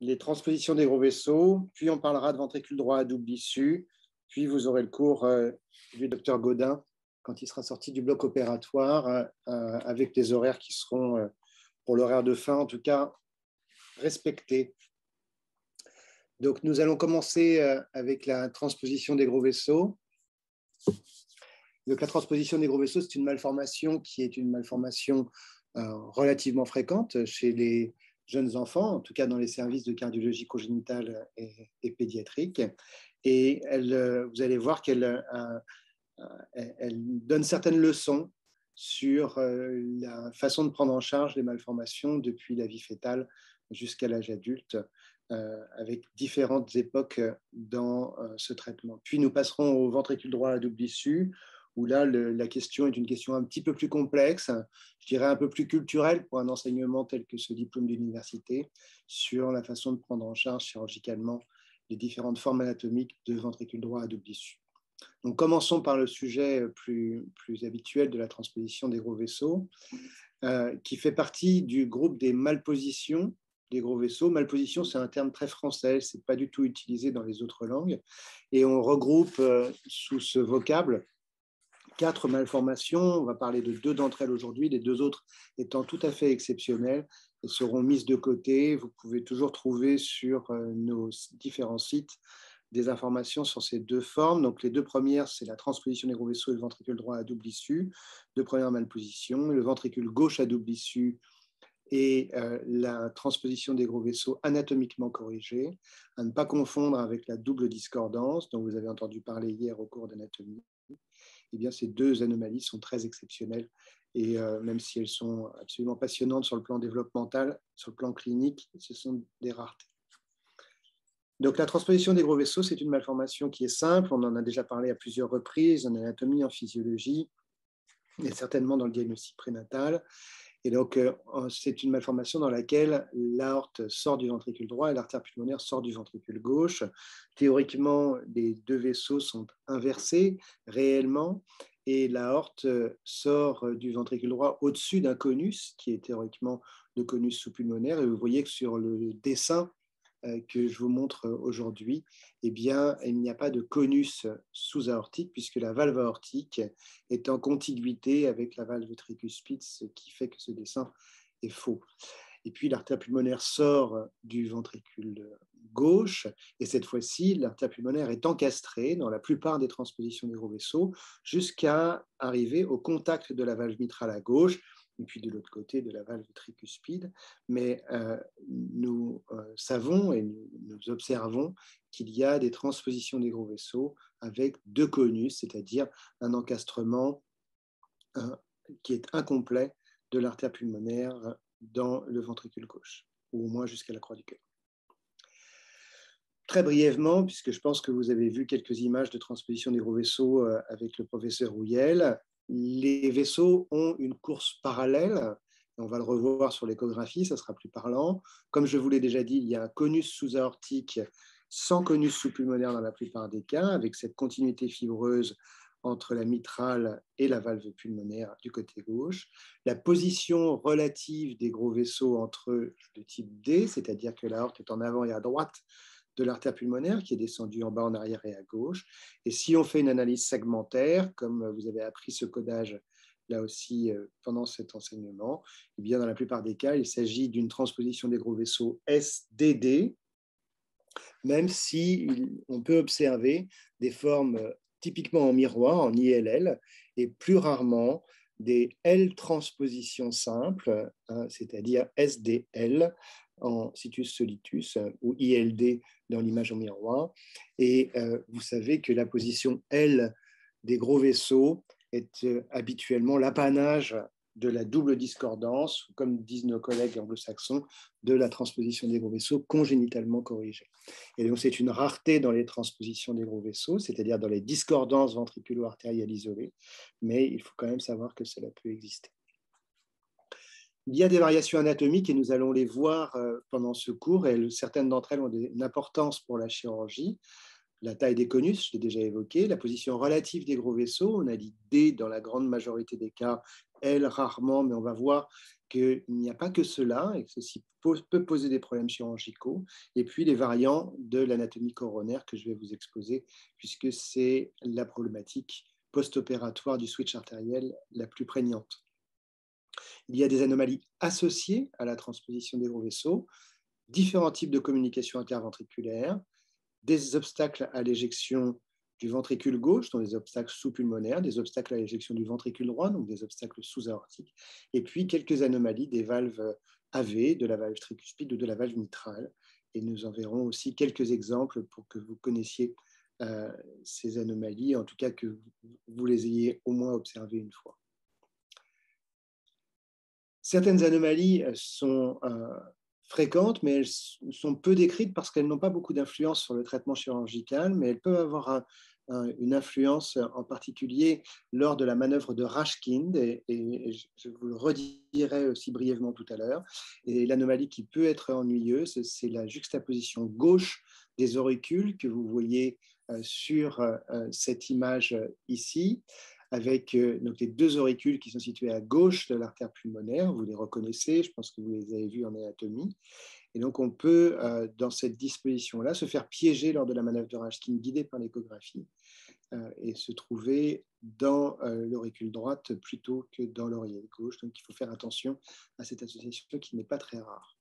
les transpositions des gros vaisseaux, puis on parlera de ventricule droit à double issue, puis vous aurez le cours du docteur Gaudin quand il sera sorti du bloc opératoire avec des horaires qui seront, pour l'horaire de fin en tout cas, respectés. Donc nous allons commencer avec la transposition des gros vaisseaux. Donc la transposition des gros vaisseaux, c'est une malformation qui est une malformation relativement fréquente chez les jeunes enfants, en tout cas dans les services de cardiologie congénitale et pédiatrique. Et vous allez voir qu'elle donne certaines leçons sur la façon de prendre en charge les malformations depuis la vie fœtale jusqu'à l'âge adulte, avec différentes époques dans ce traitement. Puis nous passerons au ventricule droit à double issue, où là, la question est une question un petit peu plus complexe, je dirais un peu plus culturelle pour un enseignement tel que ce diplôme d'université, sur la façon de prendre en charge chirurgicalement les différentes formes anatomiques de ventricule droit à double issue. Donc, commençons par le sujet plus habituel de la transposition des gros vaisseaux, qui fait partie du groupe des malpositions des gros vaisseaux. Malposition, c'est un terme très français, ce n'est pas du tout utilisé dans les autres langues. Et on regroupe sous ce vocable 4 malformations. On va parler de 2 d'entre elles aujourd'hui, les 2 autres étant tout à fait exceptionnelles et seront mises de côté. Vous pouvez toujours trouver sur nos différents sites des informations sur ces 2 formes. Donc les 2 premières, c'est la transposition des gros vaisseaux et le ventricule droit à double issue, 2 premières malpositions, le ventricule gauche à double issue et la transposition des gros vaisseaux anatomiquement corrigés, à ne pas confondre avec la double discordance dont vous avez entendu parler hier au cours d'anatomie. Eh bien, ces 2 anomalies sont très exceptionnelles et même si elles sont absolument passionnantes sur le plan développemental, sur le plan clinique, ce sont des raretés. Donc, la transposition des gros vaisseaux, c'est une malformation qui est simple. On en a déjà parlé à plusieurs reprises en anatomie, en physiologie et certainement dans le diagnostic prénatal. Et donc, c'est une malformation dans laquelle l'aorte sort du ventricule droit et l'artère pulmonaire sort du ventricule gauche. Théoriquement, les 2 vaisseaux sont inversés réellement et l'aorte sort du ventricule droit au-dessus d'un conus, qui est théoriquement le conus sous-pulmonaire. Et vous voyez que sur le dessin que je vous montre aujourd'hui, eh bien, il n'y a pas de conus sous-aortique puisque la valve aortique est en contiguïté avec la valve tricuspide, ce qui fait que ce dessin est faux. Et puis, l'artère pulmonaire sort du ventricule gauche et cette fois-ci, l'artère pulmonaire est encastrée dans la plupart des transpositions des gros vaisseaux jusqu'à arriver au contact de la valve mitrale à gauche et puis de l'autre côté de la valve tricuspide. Mais nous savons et nous observons qu'il y a des transpositions des gros vaisseaux avec 2 conus, c'est-à-dire un encastrement qui est incomplet de l'artère pulmonaire dans le ventricule gauche, ou au moins jusqu'à la croix du cœur. Très brièvement, puisque je pense que vous avez vu quelques images de transposition des gros vaisseaux avec le professeur Rouillel, les vaisseaux ont une course parallèle. On va le revoir sur l'échographie, ça sera plus parlant. Comme je vous l'ai déjà dit, il y a un conus sous-aortique sans conus sous-pulmonaire dans la plupart des cas, avec cette continuité fibreuse entre la mitrale et la valve pulmonaire du côté gauche. La position relative des gros vaisseaux entre eux de type D, c'est-à-dire que l'aorte est en avant et à droite de l'artère pulmonaire qui est descendue en bas, en arrière et à gauche. Et si on fait une analyse segmentaire, comme vous avez appris ce codage là aussi pendant cet enseignement, eh bien, dans la plupart des cas, il s'agit d'une transposition des gros vaisseaux SDD, même si on peut observer des formes typiquement en miroir, en ILL, et plus rarement des L-transpositions simples, c'est-à-dire SDL en situs solitus ou ILD dans l'image en miroir. Et vous savez que la position L des gros vaisseaux est habituellement l'apanage de la double discordance, comme disent nos collègues anglo-saxons, de la transposition des gros vaisseaux congénitalement corrigée. Et donc, c'est une rareté dans les transpositions des gros vaisseaux, c'est-à-dire dans les discordances ventriculo-artérielles isolées, mais il faut quand même savoir que cela peut exister. Il y a des variations anatomiques et nous allons les voir pendant ce cours, et certaines d'entre elles ont une importance pour la chirurgie. la taille des conus, je l'ai déjà évoqué, la position relative des gros vaisseaux, on a dit D dans la grande majorité des cas, L rarement, mais on va voir qu'il n'y a pas que cela et que ceci peut poser des problèmes chirurgicaux. Et puis les variants de l'anatomie coronaire que je vais vous exposer, puisque c'est la problématique post-opératoire du switch artériel la plus prégnante. Il y a des anomalies associées à la transposition des gros vaisseaux, différents types de communication interventriculaire, des obstacles à l'éjection du ventricule gauche, donc des obstacles sous-pulmonaires, des obstacles à l'éjection du ventricule droit, donc des obstacles sous-aortiques, et puis quelques anomalies des valves AV, de la valve tricuspide ou de la valve mitrale. Et nous en verrons aussi quelques exemples pour que vous connaissiez ces anomalies, en tout cas que vous les ayez au moins observées une fois. Certaines anomalies sont fréquentes, mais elles sont peu décrites parce qu'elles n'ont pas beaucoup d'influence sur le traitement chirurgical, mais elles peuvent avoir une influence en particulier lors de la manœuvre de Rashkind, et je vous le redirai aussi brièvement tout à l'heure. Et l'anomalie qui peut être ennuyeuse, c'est la juxtaposition gauche des auricules que vous voyez sur cette image ici, avec donc les deux auricules qui sont situés à gauche de l'artère pulmonaire. Vous les reconnaissez, je pense que vous les avez vus en anatomie. Et donc, on peut, dans cette disposition-là, se faire piéger lors de la manœuvre de Rashkind guidée par l'échographie et se trouver dans l'auricule droite plutôt que dans l'oreiller gauche. Donc, il faut faire attention à cette association qui n'est pas très rare.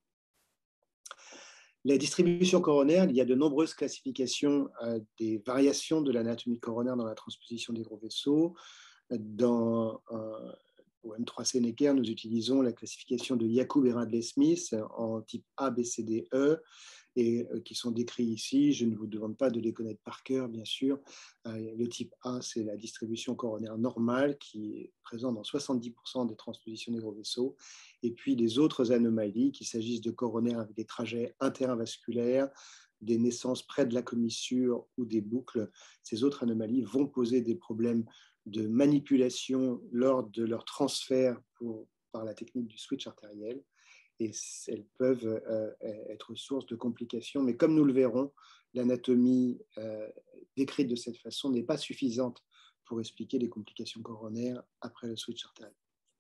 La distribution coronaire, il y a de nombreuses classifications des variations de l'anatomie coronaire dans la transposition des gros vaisseaux. Dans au M3C Necker, nous utilisons la classification de Yacoub et Radley Smith en type A, B, C, D, E, et qui sont décrits ici. Je ne vous demande pas de les connaître par cœur, bien sûr. Le type A, c'est la distribution coronaire normale qui est présente dans 70% des transpositions des gros vaisseaux. Et puis les autres anomalies, qu'il s'agisse de coronaires avec des trajets interavasculaires, des naissances près de la commissure ou des boucles, ces autres anomalies vont poser des problèmes de manipulation lors de leur transfert par la technique du switch artériel, et elles peuvent être source de complications. Mais comme nous le verrons, l'anatomie décrite de cette façon n'est pas suffisante pour expliquer les complications coronaires après le switch artériel.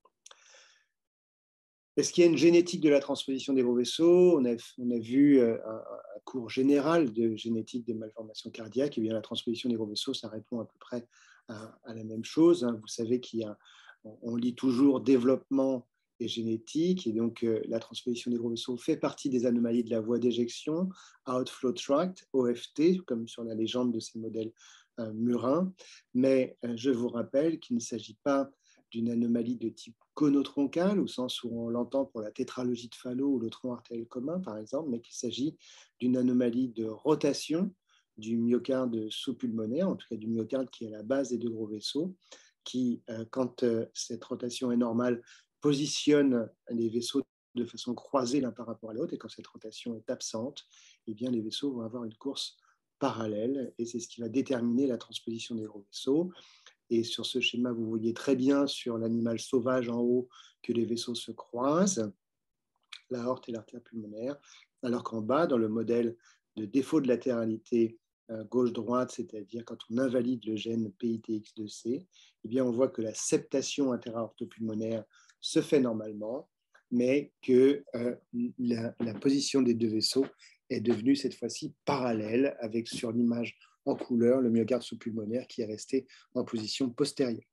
Est-ce qu'il y a une génétique de la transposition des gros vaisseaux? On a vu un cours général de génétique des malformations cardiaques. Et bien, la transposition des gros vaisseaux, ça répond à peu près à la même chose. Vous savez on lit toujours développement et génétique, et donc la transposition des gros vaisseaux fait partie des anomalies de la voie d'éjection, outflow tract, OFT, comme sur la légende de ces modèles murins. Mais je vous rappelle qu'il ne s'agit pas d'une anomalie de type conotroncal, au sens où on l'entend pour la tétralogie de Fallot ou le tronc artériel commun, par exemple, mais qu'il s'agit d'une anomalie de rotation du myocarde sous-pulmonaire, en tout cas du myocarde qui est à la base des deux gros vaisseaux, qui, quand cette rotation est normale, positionne les vaisseaux de façon croisée l'un par rapport à l'autre, et quand cette rotation est absente, eh bien, les vaisseaux vont avoir une course parallèle, et c'est ce qui va déterminer la transposition des gros vaisseaux. Et sur ce schéma, vous voyez très bien sur l'animal sauvage en haut que les vaisseaux se croisent, l'aorte et l'artère pulmonaire, alors qu'en bas, dans le modèle de défaut de latéralité gauche-droite, c'est-à-dire quand on invalide le gène PITX2C, eh bien on voit que la septation intera-orthopulmonaire se fait normalement, mais que la position des deux vaisseaux est devenue cette fois-ci parallèle, avec sur l'image en couleur le myocarde sous-pulmonaire qui est resté en position postérieure.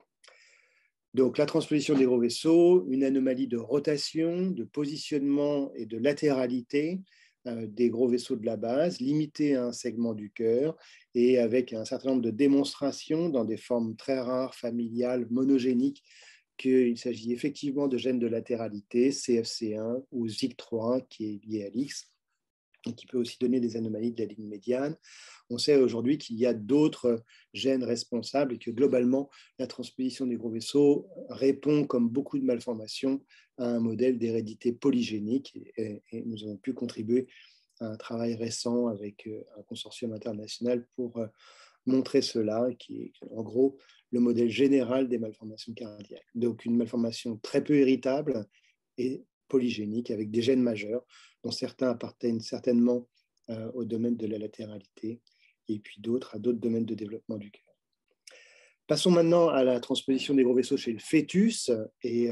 Donc la transposition des gros vaisseaux, une anomalie de rotation, de positionnement et de latéralité des gros vaisseaux de la base, limitée à un segment du cœur et avec un certain nombre de démonstrations dans des formes très rares, familiales, monogéniques, qu'il s'agit effectivement de gènes de latéralité, CFC1 ou ZIG3 qui est lié à l'X, et qui peut aussi donner des anomalies de la ligne médiane. On sait aujourd'hui qu'il y a d'autres gènes responsables et que globalement, la transposition des gros vaisseaux répond, comme beaucoup de malformations, à un modèle d'hérédité polygénique. Et nous avons pu contribuer à un travail récent avec un consortium international pour montrer cela, qui est en gros le modèle général des malformations cardiaques. Donc une malformation très peu héritable et polygénique avec des gènes majeurs, dont certains appartiennent certainement au domaine de la latéralité et puis d'autres à d'autres domaines de développement du cœur. Passons maintenant à la transposition des gros vaisseaux chez le fœtus. Et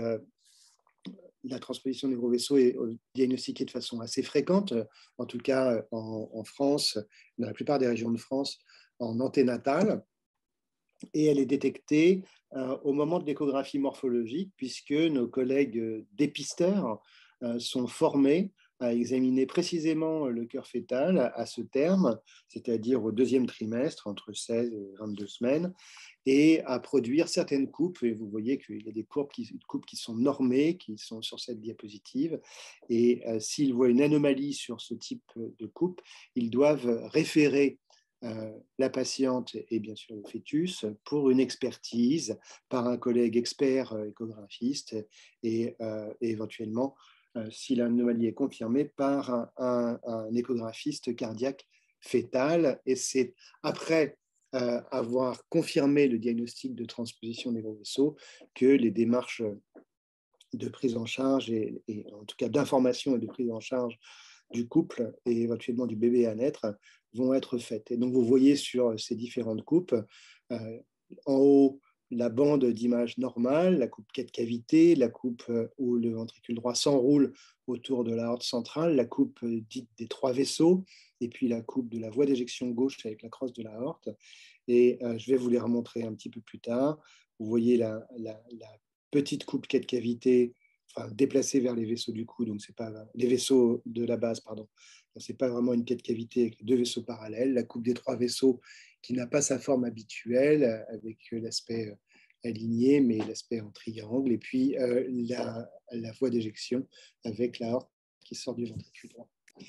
la transposition des gros vaisseaux est diagnostiquée de façon assez fréquente, en tout cas en France, dans la plupart des régions de France, en anténatal. Et elle est détectée au moment de l'échographie morphologique, puisque nos collègues dépisteurs sont formés à examiner précisément le cœur fœtal à ce terme, c'est-à-dire au deuxième trimestre, entre 16 et 22 semaines, et à produire certaines coupes. Et vous voyez qu'il y a des coupes qui sont normées, qui sont sur cette diapositive. Et s'ils voient une anomalie sur ce type de coupe, ils doivent référer la patiente et bien sûr le fœtus pour une expertise par un collègue expert échographiste et éventuellement, si l'anomalie est confirmée, par un échographiste cardiaque fœtal. Et c'est après avoir confirmé le diagnostic de transposition des gros vaisseaux que les démarches de prise en charge et en tout cas d'information et de prise en charge du couple et éventuellement du bébé à naître vont être faites. Et donc vous voyez sur ces différentes coupes, en haut, la bande d'image normale, la coupe 4 cavités, la coupe où le ventricule droit s'enroule autour de l'aorte centrale, la coupe dite des 3 vaisseaux, et puis la coupe de la voie d'éjection gauche avec la crosse de l'aorte. Et je vais vous les remontrer un petit peu plus tard. Vous voyez la petite coupe 4 cavités, enfin, déplacée vers les vaisseaux du cou, donc c'est pas les vaisseaux de la base, pardon. Donc c'est pas vraiment une 4 cavités avec 2 vaisseaux parallèles. La coupe des 3 vaisseaux qui n'a pas sa forme habituelle, avec l'aspect aligné, mais l'aspect en triangle, et puis la voie d'éjection avec l'aorte qui sort du ventricule droit.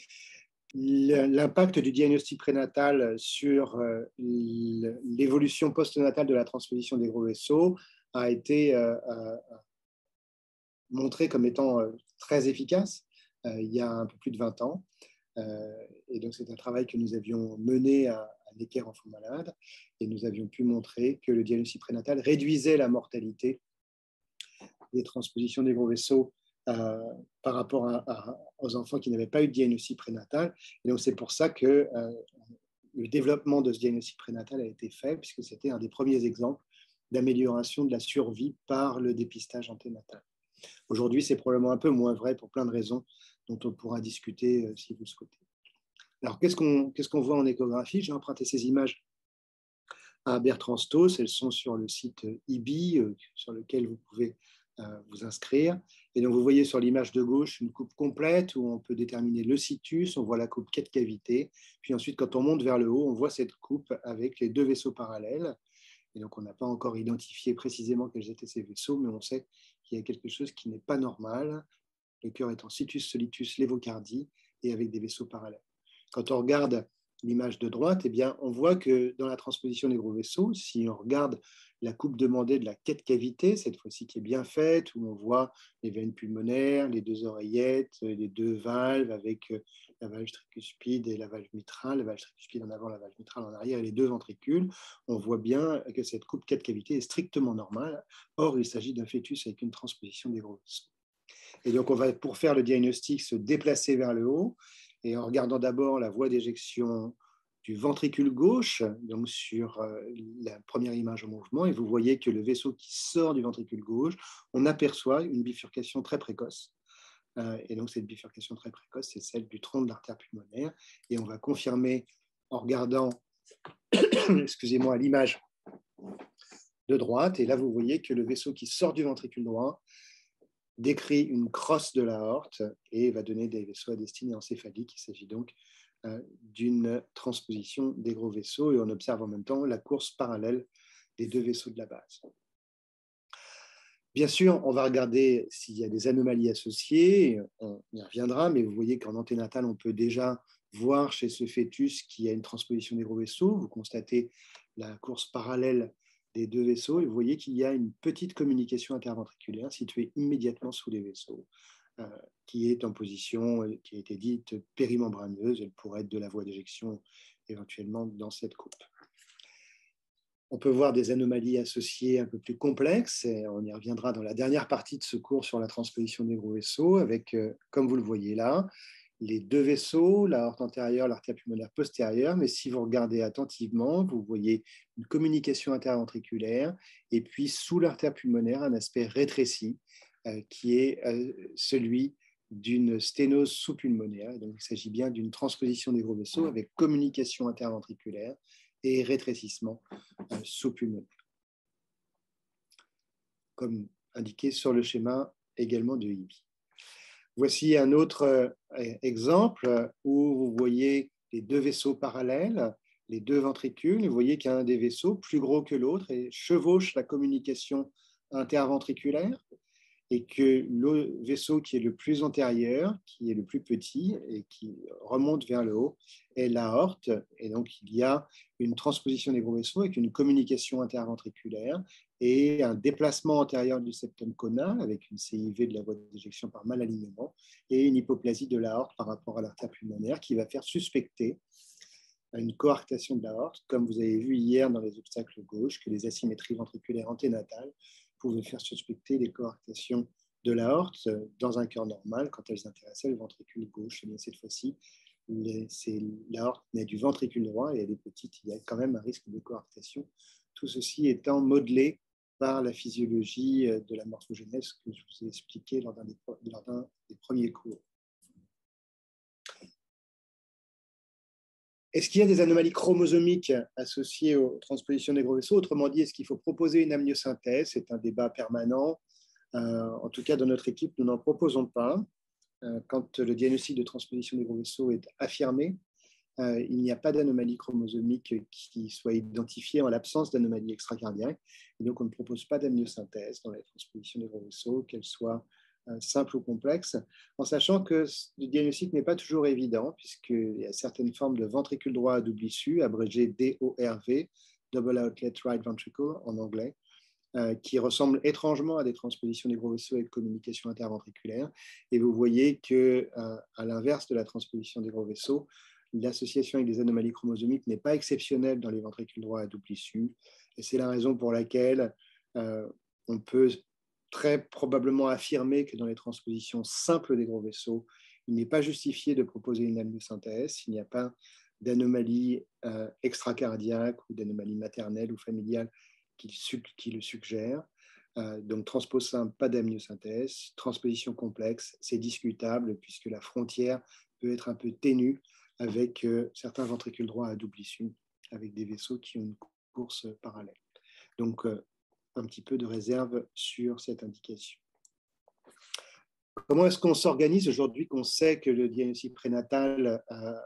L'impact du diagnostic prénatal sur l'évolution postnatale de la transposition des gros vaisseaux a été montré comme étant très efficace il y a un peu plus de 20 ans. Et donc, c'est un travail que nous avions mené à Necker enfants malades, et nous avions pu montrer que le diagnostic prénatal réduisait la mortalité des transpositions des gros vaisseaux par rapport aux enfants qui n'avaient pas eu de diagnostic prénatal. Et donc, c'est pour ça que le développement de ce diagnostic prénatal a été fait, puisque c'était un des premiers exemples d'amélioration de la survie par le dépistage anténatal. Aujourd'hui, c'est probablement un peu moins vrai pour plein de raisons dont on pourra discuter si vous le souhaitez. Alors, qu'est-ce qu'on voit en échographie? J'ai emprunté ces images à Bertrand Stoss. Elles sont sur le site IBI, sur lequel vous pouvez vous inscrire. Et donc, vous voyez sur l'image de gauche une coupe complète où on peut déterminer le situs. On voit la coupe 4 cavités. Puis ensuite, quand on monte vers le haut, on voit cette coupe avec les 2 vaisseaux parallèles. Et donc, on n'a pas encore identifié précisément quels étaient ces vaisseaux, mais on sait qu'il y a quelque chose qui n'est pas normal. Le cœur est en situs solitus lévocardie et avec des vaisseaux parallèles. Quand on regarde l'image de droite, eh bien, on voit que dans la transposition des gros vaisseaux, si on regarde la coupe demandée de la 4 cavités, cette fois-ci qui est bien faite, où on voit les veines pulmonaires, les 2 oreillettes, les 2 valves avec la valve tricuspide et la valve mitrale, la valve tricuspide en avant, la valve mitrale en arrière et les 2 ventricules, on voit bien que cette coupe 4 cavités est strictement normale. Or, il s'agit d'un fœtus avec une transposition des gros vaisseaux. Et donc, on va, pour faire le diagnostic, se déplacer vers le haut, et en regardant d'abord la voie d'éjection du ventricule gauche, donc sur la première image en mouvement, et vous voyez que le vaisseau qui sort du ventricule gauche, on aperçoit une bifurcation très précoce. Et donc, cette bifurcation très précoce, c'est celle du tronc de l'artère pulmonaire. Et on va confirmer en regardant, excusez-moi, l'image de droite. Et là, vous voyez que le vaisseau qui sort du ventricule droit décrit une crosse de l'aorte et va donner des vaisseaux à destinée encéphalique. Il s'agit donc d'une transposition des gros vaisseaux, et on observe en même temps la course parallèle des 2 vaisseaux de la base. Bien sûr, on va regarder s'il y a des anomalies associées, on y reviendra, mais vous voyez qu'en anténatal, on peut déjà voir chez ce fœtus qu'il y a une transposition des gros vaisseaux. Vous constatez la course parallèle des 2 vaisseaux, et vous voyez qu'il y a une petite communication interventriculaire située immédiatement sous les vaisseaux, qui est en position, qui a été dite périmembraneuse. Elle pourrait être de la voie d'éjection éventuellement dans cette coupe. On peut voir des anomalies associées un peu plus complexes, et on y reviendra dans la dernière partie de ce cours sur la transposition des gros vaisseaux, avec, comme vous le voyez là, les deux vaisseaux, l'aorte antérieure, l'artère pulmonaire postérieure, mais si vous regardez attentivement, vous voyez une communication interventriculaire et puis sous l'artère pulmonaire, un aspect rétréci qui est celui d'une sténose sous-pulmonaire. Donc, il s'agit bien d'une transposition des gros vaisseaux avec communication interventriculaire et rétrécissement sous-pulmonaire, comme indiqué sur le schéma également de IBI. Voici un autre exemple où vous voyez les deux vaisseaux parallèles, les deux ventricules. Vous voyez qu'il y a un des vaisseaux plus gros que l'autre et chevauche la communication interventriculaire, et que le vaisseau qui est le plus antérieur, qui est le plus petit et qui remonte vers le haut, est l'aorte. Et donc, il y a une transposition des gros vaisseaux avec une communication interventriculaire et un déplacement antérieur du septum caudal avec une CIV de la voie d'éjection par malalignement et une hypoplasie de l'aorte par rapport à l'artère pulmonaire qui va faire suspecter une coarctation de l'aorte, comme vous avez vu hier dans les obstacles gauches, que les asymétries ventriculaires anténatales pouvaient faire suspecter des coarctations de l'aorte dans un cœur normal quand elles intéressaient le ventricule gauche. Et bien cette fois-ci, l'aorte naît du ventricule droit et elle est petite, il y a quand même un risque de coarctation. Tout ceci étant modelé par la physiologie de la morphogénèse que je vous ai expliqué lors d'un des premiers cours. Est-ce qu'il y a des anomalies chromosomiques associées aux transpositions des gros vaisseaux? Autrement dit, est-ce qu'il faut proposer une amniosynthèse? C'est un débat permanent. En tout cas, dans notre équipe, nous n'en proposons pas. Quand le diagnostic de transposition des gros vaisseaux est affirmé, il n'y a pas d'anomalie chromosomique qui soit identifiée en l'absence d'anomalie extracardiaque. Et donc, on ne propose pas d'amniosynthèse dans la transposition des gros vaisseaux, qu'elle soit simple ou complexe, en sachant que le diagnostic n'est pas toujours évident, puisqu'il y a certaines formes de ventricule droit à double issue, abrégé DORV, Double Outlet Right Ventricle en anglais, qui ressemblent étrangement à des transpositions des gros vaisseaux avec communication interventriculaire. Et vous voyez qu'à l'inverse de la transposition des gros vaisseaux, l'association avec des anomalies chromosomiques n'est pas exceptionnelle dans les ventricules droits à double issue. Et c'est la raison pour laquelle on peut très probablement affirmer que dans les transpositions simples des gros vaisseaux, il n'est pas justifié de proposer une amniosynthèse s'il n'y a pas d'anomalie extracardiaque ou d'anomalie maternelle ou familiale qui le suggère. Donc, transpose simple, pas d'amniosynthèse. Transposition complexe, c'est discutable puisque la frontière peut être un peu ténue avec certains ventricules droits à double issue, avec des vaisseaux qui ont une course parallèle. Donc, un petit peu de réserve sur cette indication. Comment est-ce qu'on s'organise aujourd'hui qu'on sait que le diagnostic prénatal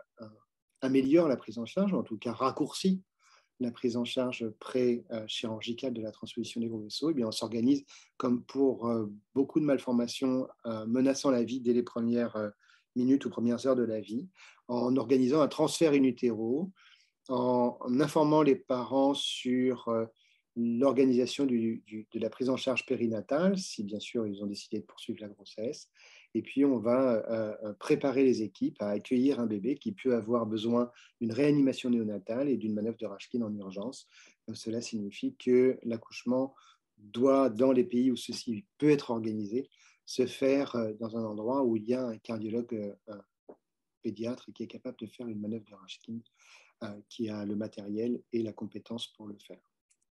améliore la prise en charge, en tout cas raccourcit la prise en charge pré-chirurgicale de la transposition des gros vaisseaux? Eh bien, on s'organise comme pour beaucoup de malformations menaçant la vie dès les premières minutes ou premières heures de la vie, en organisant un transfert in utero, en informant les parents sur l'organisation de la prise en charge périnatale, si bien sûr ils ont décidé de poursuivre la grossesse. Et puis on va préparer les équipes à accueillir un bébé qui peut avoir besoin d'une réanimation néonatale et d'une manœuvre de Rashkin en urgence. Donc, cela signifie que l'accouchement doit, dans les pays où ceci peut être organisé, se faire dans un endroit où il y a un cardiologue pédiatre qui est capable de faire une manœuvre de Rashkin, qui a le matériel et la compétence pour le faire.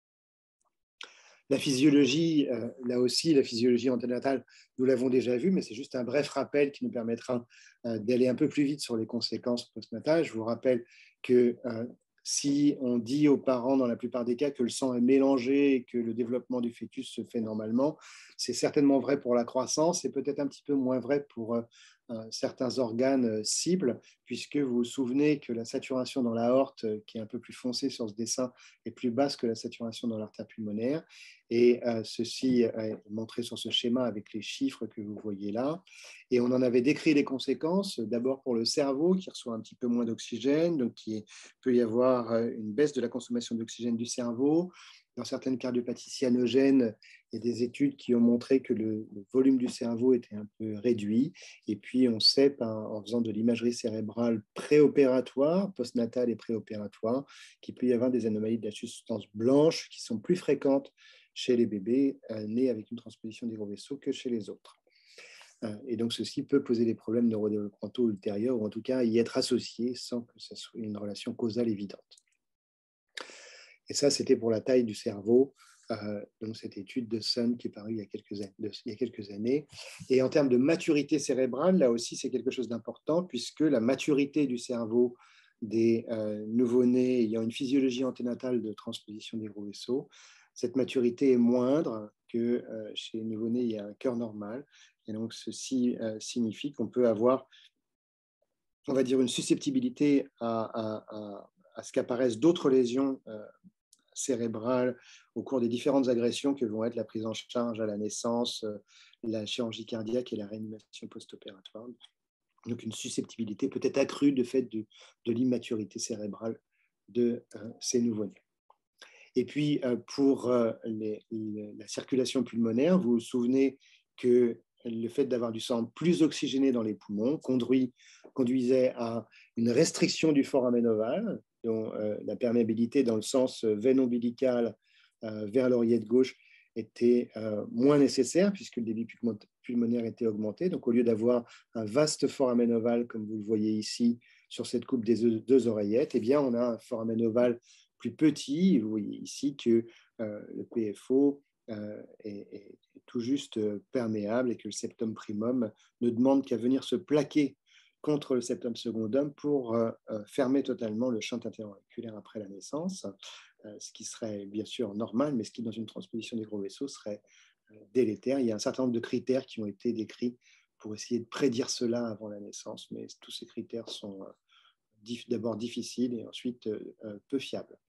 La physiologie, là aussi, la physiologie anténatale, nous l'avons déjà vu, mais c'est juste un bref rappel qui nous permettra d'aller un peu plus vite sur les conséquences postnatales. Je vous rappelle que si on dit aux parents, dans la plupart des cas, que le sang est mélangé et que le développement du fœtus se fait normalement, c'est certainement vrai pour la croissance et peut-être un petit peu moins vrai pour certains organes cibles, puisque vous vous souvenez que la saturation dans l'aorte, qui est un peu plus foncée sur ce dessin, est plus basse que la saturation dans l'artère pulmonaire. Et ceci est montré sur ce schéma avec les chiffres que vous voyez là. Et on en avait décrit les conséquences, d'abord pour le cerveau qui reçoit un petit peu moins d'oxygène, donc il peut y avoir une baisse de la consommation d'oxygène du cerveau. Dans certaines cardiopathies cyanogènes, il y a des études qui ont montré que le volume du cerveau était un peu réduit. Et puis, on sait, en faisant de l'imagerie cérébrale préopératoire, postnatale et préopératoire, qu'il peut y avoir des anomalies de la substance blanche qui sont plus fréquentes chez les bébés nés avec une transposition des gros vaisseaux que chez les autres. Et donc, ceci peut poser des problèmes neurodéveloppementaux ultérieurs, ou en tout cas y être associé sans que ce soit une relation causale évidente. Et ça, c'était pour la taille du cerveau, donc cette étude de Sun qui est parue il y a quelques années. Et en termes de maturité cérébrale, là aussi, c'est quelque chose d'important, puisque la maturité du cerveau des nouveau-nés ayant une physiologie anténatale de transposition des gros vaisseaux, cette maturité est moindre que chez les nouveau-nés, il y a un cœur normal. Et donc, ceci signifie qu'on peut avoir, on va dire, une susceptibilité à ce qu'apparaissent d'autres lésions cérébrale au cours des différentes agressions que vont être la prise en charge à la naissance, la chirurgie cardiaque et la réanimation post-opératoire. Donc une susceptibilité peut-être accrue de fait de l'immaturité cérébrale de ces nouveau-nés. Et puis pour la circulation pulmonaire, vous vous souvenez que le fait d'avoir du sang plus oxygéné dans les poumons conduisait à une restriction du foramen ovale, dont la perméabilité dans le sens veine ombilicale vers l'oreillette gauche était moins nécessaire puisque le débit pulmonaire était augmenté. Donc au lieu d'avoir un vaste foramen ovale, comme vous le voyez ici sur cette coupe des deux oreillettes, eh bien on a un foramen ovale plus petit. Vous voyez ici que le PFO est tout juste perméable et que le septum primum ne demande qu'à venir se plaquer contre le septum secondum pour fermer totalement le shunt interauriculaire après la naissance, ce qui serait bien sûr normal, mais ce qui, dans une transposition des gros vaisseaux, serait délétère. Il y a un certain nombre de critères qui ont été décrits pour essayer de prédire cela avant la naissance, mais tous ces critères sont d'abord difficiles et ensuite peu fiables.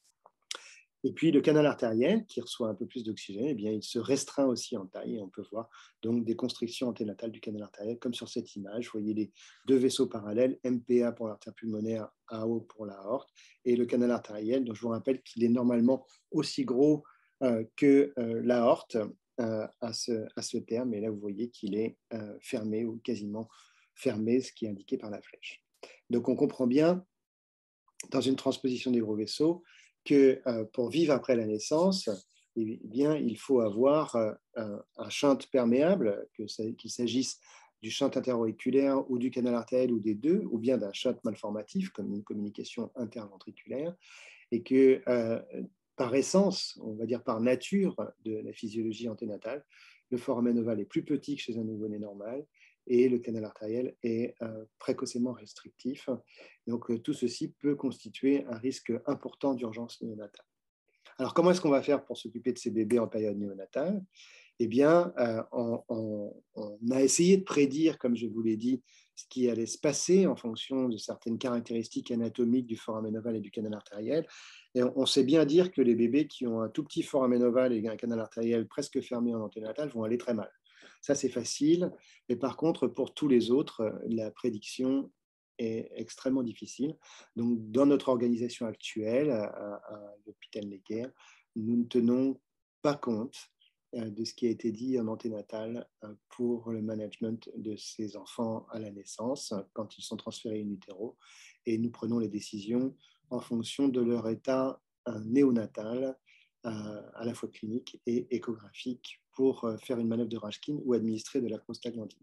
Et puis le canal artériel, qui reçoit un peu plus d'oxygène, eh bien, il se restreint aussi en taille et on peut voir donc des constrictions anténatales du canal artériel, comme sur cette image. Vous voyez les deux vaisseaux parallèles, MPA pour l'artère pulmonaire, AO pour l'aorte, et le canal artériel, dont je vous rappelle qu'il est normalement aussi gros que l'aorte à ce terme. Et là, vous voyez qu'il est fermé ou quasiment fermé, ce qui est indiqué par la flèche. Donc on comprend bien, dans une transposition des gros vaisseaux, que pour vivre après la naissance, eh bien, il faut avoir un shunt perméable, qu'il s'agisse du shunt interauriculaire ou du canal artériel ou des deux, ou bien d'un shunt malformatif, comme une communication interventriculaire, et que par essence, on va dire par nature de la physiologie anténatale, le foramen ovale est plus petit que chez un nouveau-né normal, et le canal artériel est précocement restrictif. Donc, tout ceci peut constituer un risque important d'urgence néonatale. Alors, comment est-ce qu'on va faire pour s'occuper de ces bébés en période néonatale? Eh bien, on a essayé de prédire, comme je vous l'ai dit, ce qui allait se passer en fonction de certaines caractéristiques anatomiques du foramen ovale et du canal artériel. Et on sait bien dire que les bébés qui ont un tout petit foramen ovale et un canal artériel presque fermé en anténatal vont aller très mal. Ça, c'est facile. Mais par contre, pour tous les autres, la prédiction est extrêmement difficile. Donc, dans notre organisation actuelle, à l'hôpital Necker, nous ne tenons pas compte de ce qui a été dit en anténatal pour le management de ces enfants à la naissance, quand ils sont transférés in utero. Et nous prenons les décisions en fonction de leur état néonatal, à la fois clinique et échographique, pour faire une manœuvre de Rashkin ou administrer de la prostaglandine.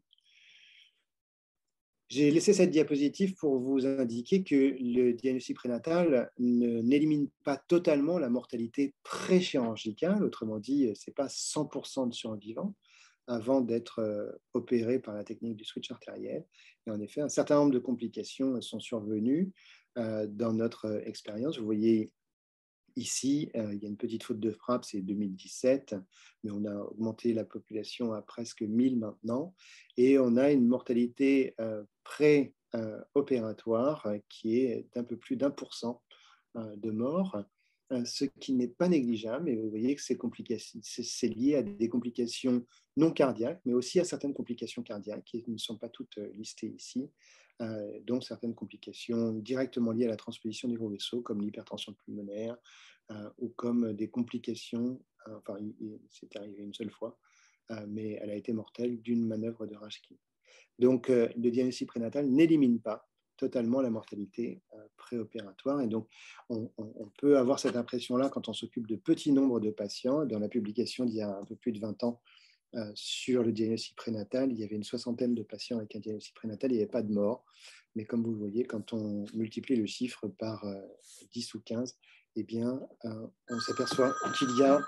J'ai laissé cette diapositive pour vous indiquer que le diagnostic prénatal n'élimine pas totalement la mortalité pré-chirurgicale, autrement dit, ce n'est pas 100% de survivants avant d'être opérés par la technique du switch artériel. Et en effet, un certain nombre de complications sont survenues dans notre expérience. Vous voyez ici, il y a une petite faute de frappe, c'est 2017, mais on a augmenté la population à presque 1000 maintenant, et on a une mortalité pré-opératoire qui est d'un peu plus d'1% de morts, ce qui n'est pas négligeable, et vous voyez que c'est lié à des complications non cardiaques, mais aussi à certaines complications cardiaques qui ne sont pas toutes listées ici, dont certaines complications directement liées à la transposition des gros vaisseaux, comme l'hypertension pulmonaire, ou comme des complications, enfin, c'est arrivé une seule fois, mais elle a été mortelle d'une manœuvre de Rashkin. Donc, le diagnostic prénatal n'élimine pas totalement la mortalité préopératoire. Et donc, on peut avoir cette impression-là quand on s'occupe de petits nombres de patients. Dans la publication d'il y a un peu plus de 20 ans sur le diagnostic prénatal. Il y avait une 60aine de patients avec un diagnostic prénatal, il n'y avait pas de mort. Mais comme vous le voyez, quand on multiplie le chiffre par 10 ou 15, eh bien, on s'aperçoit qu'il y a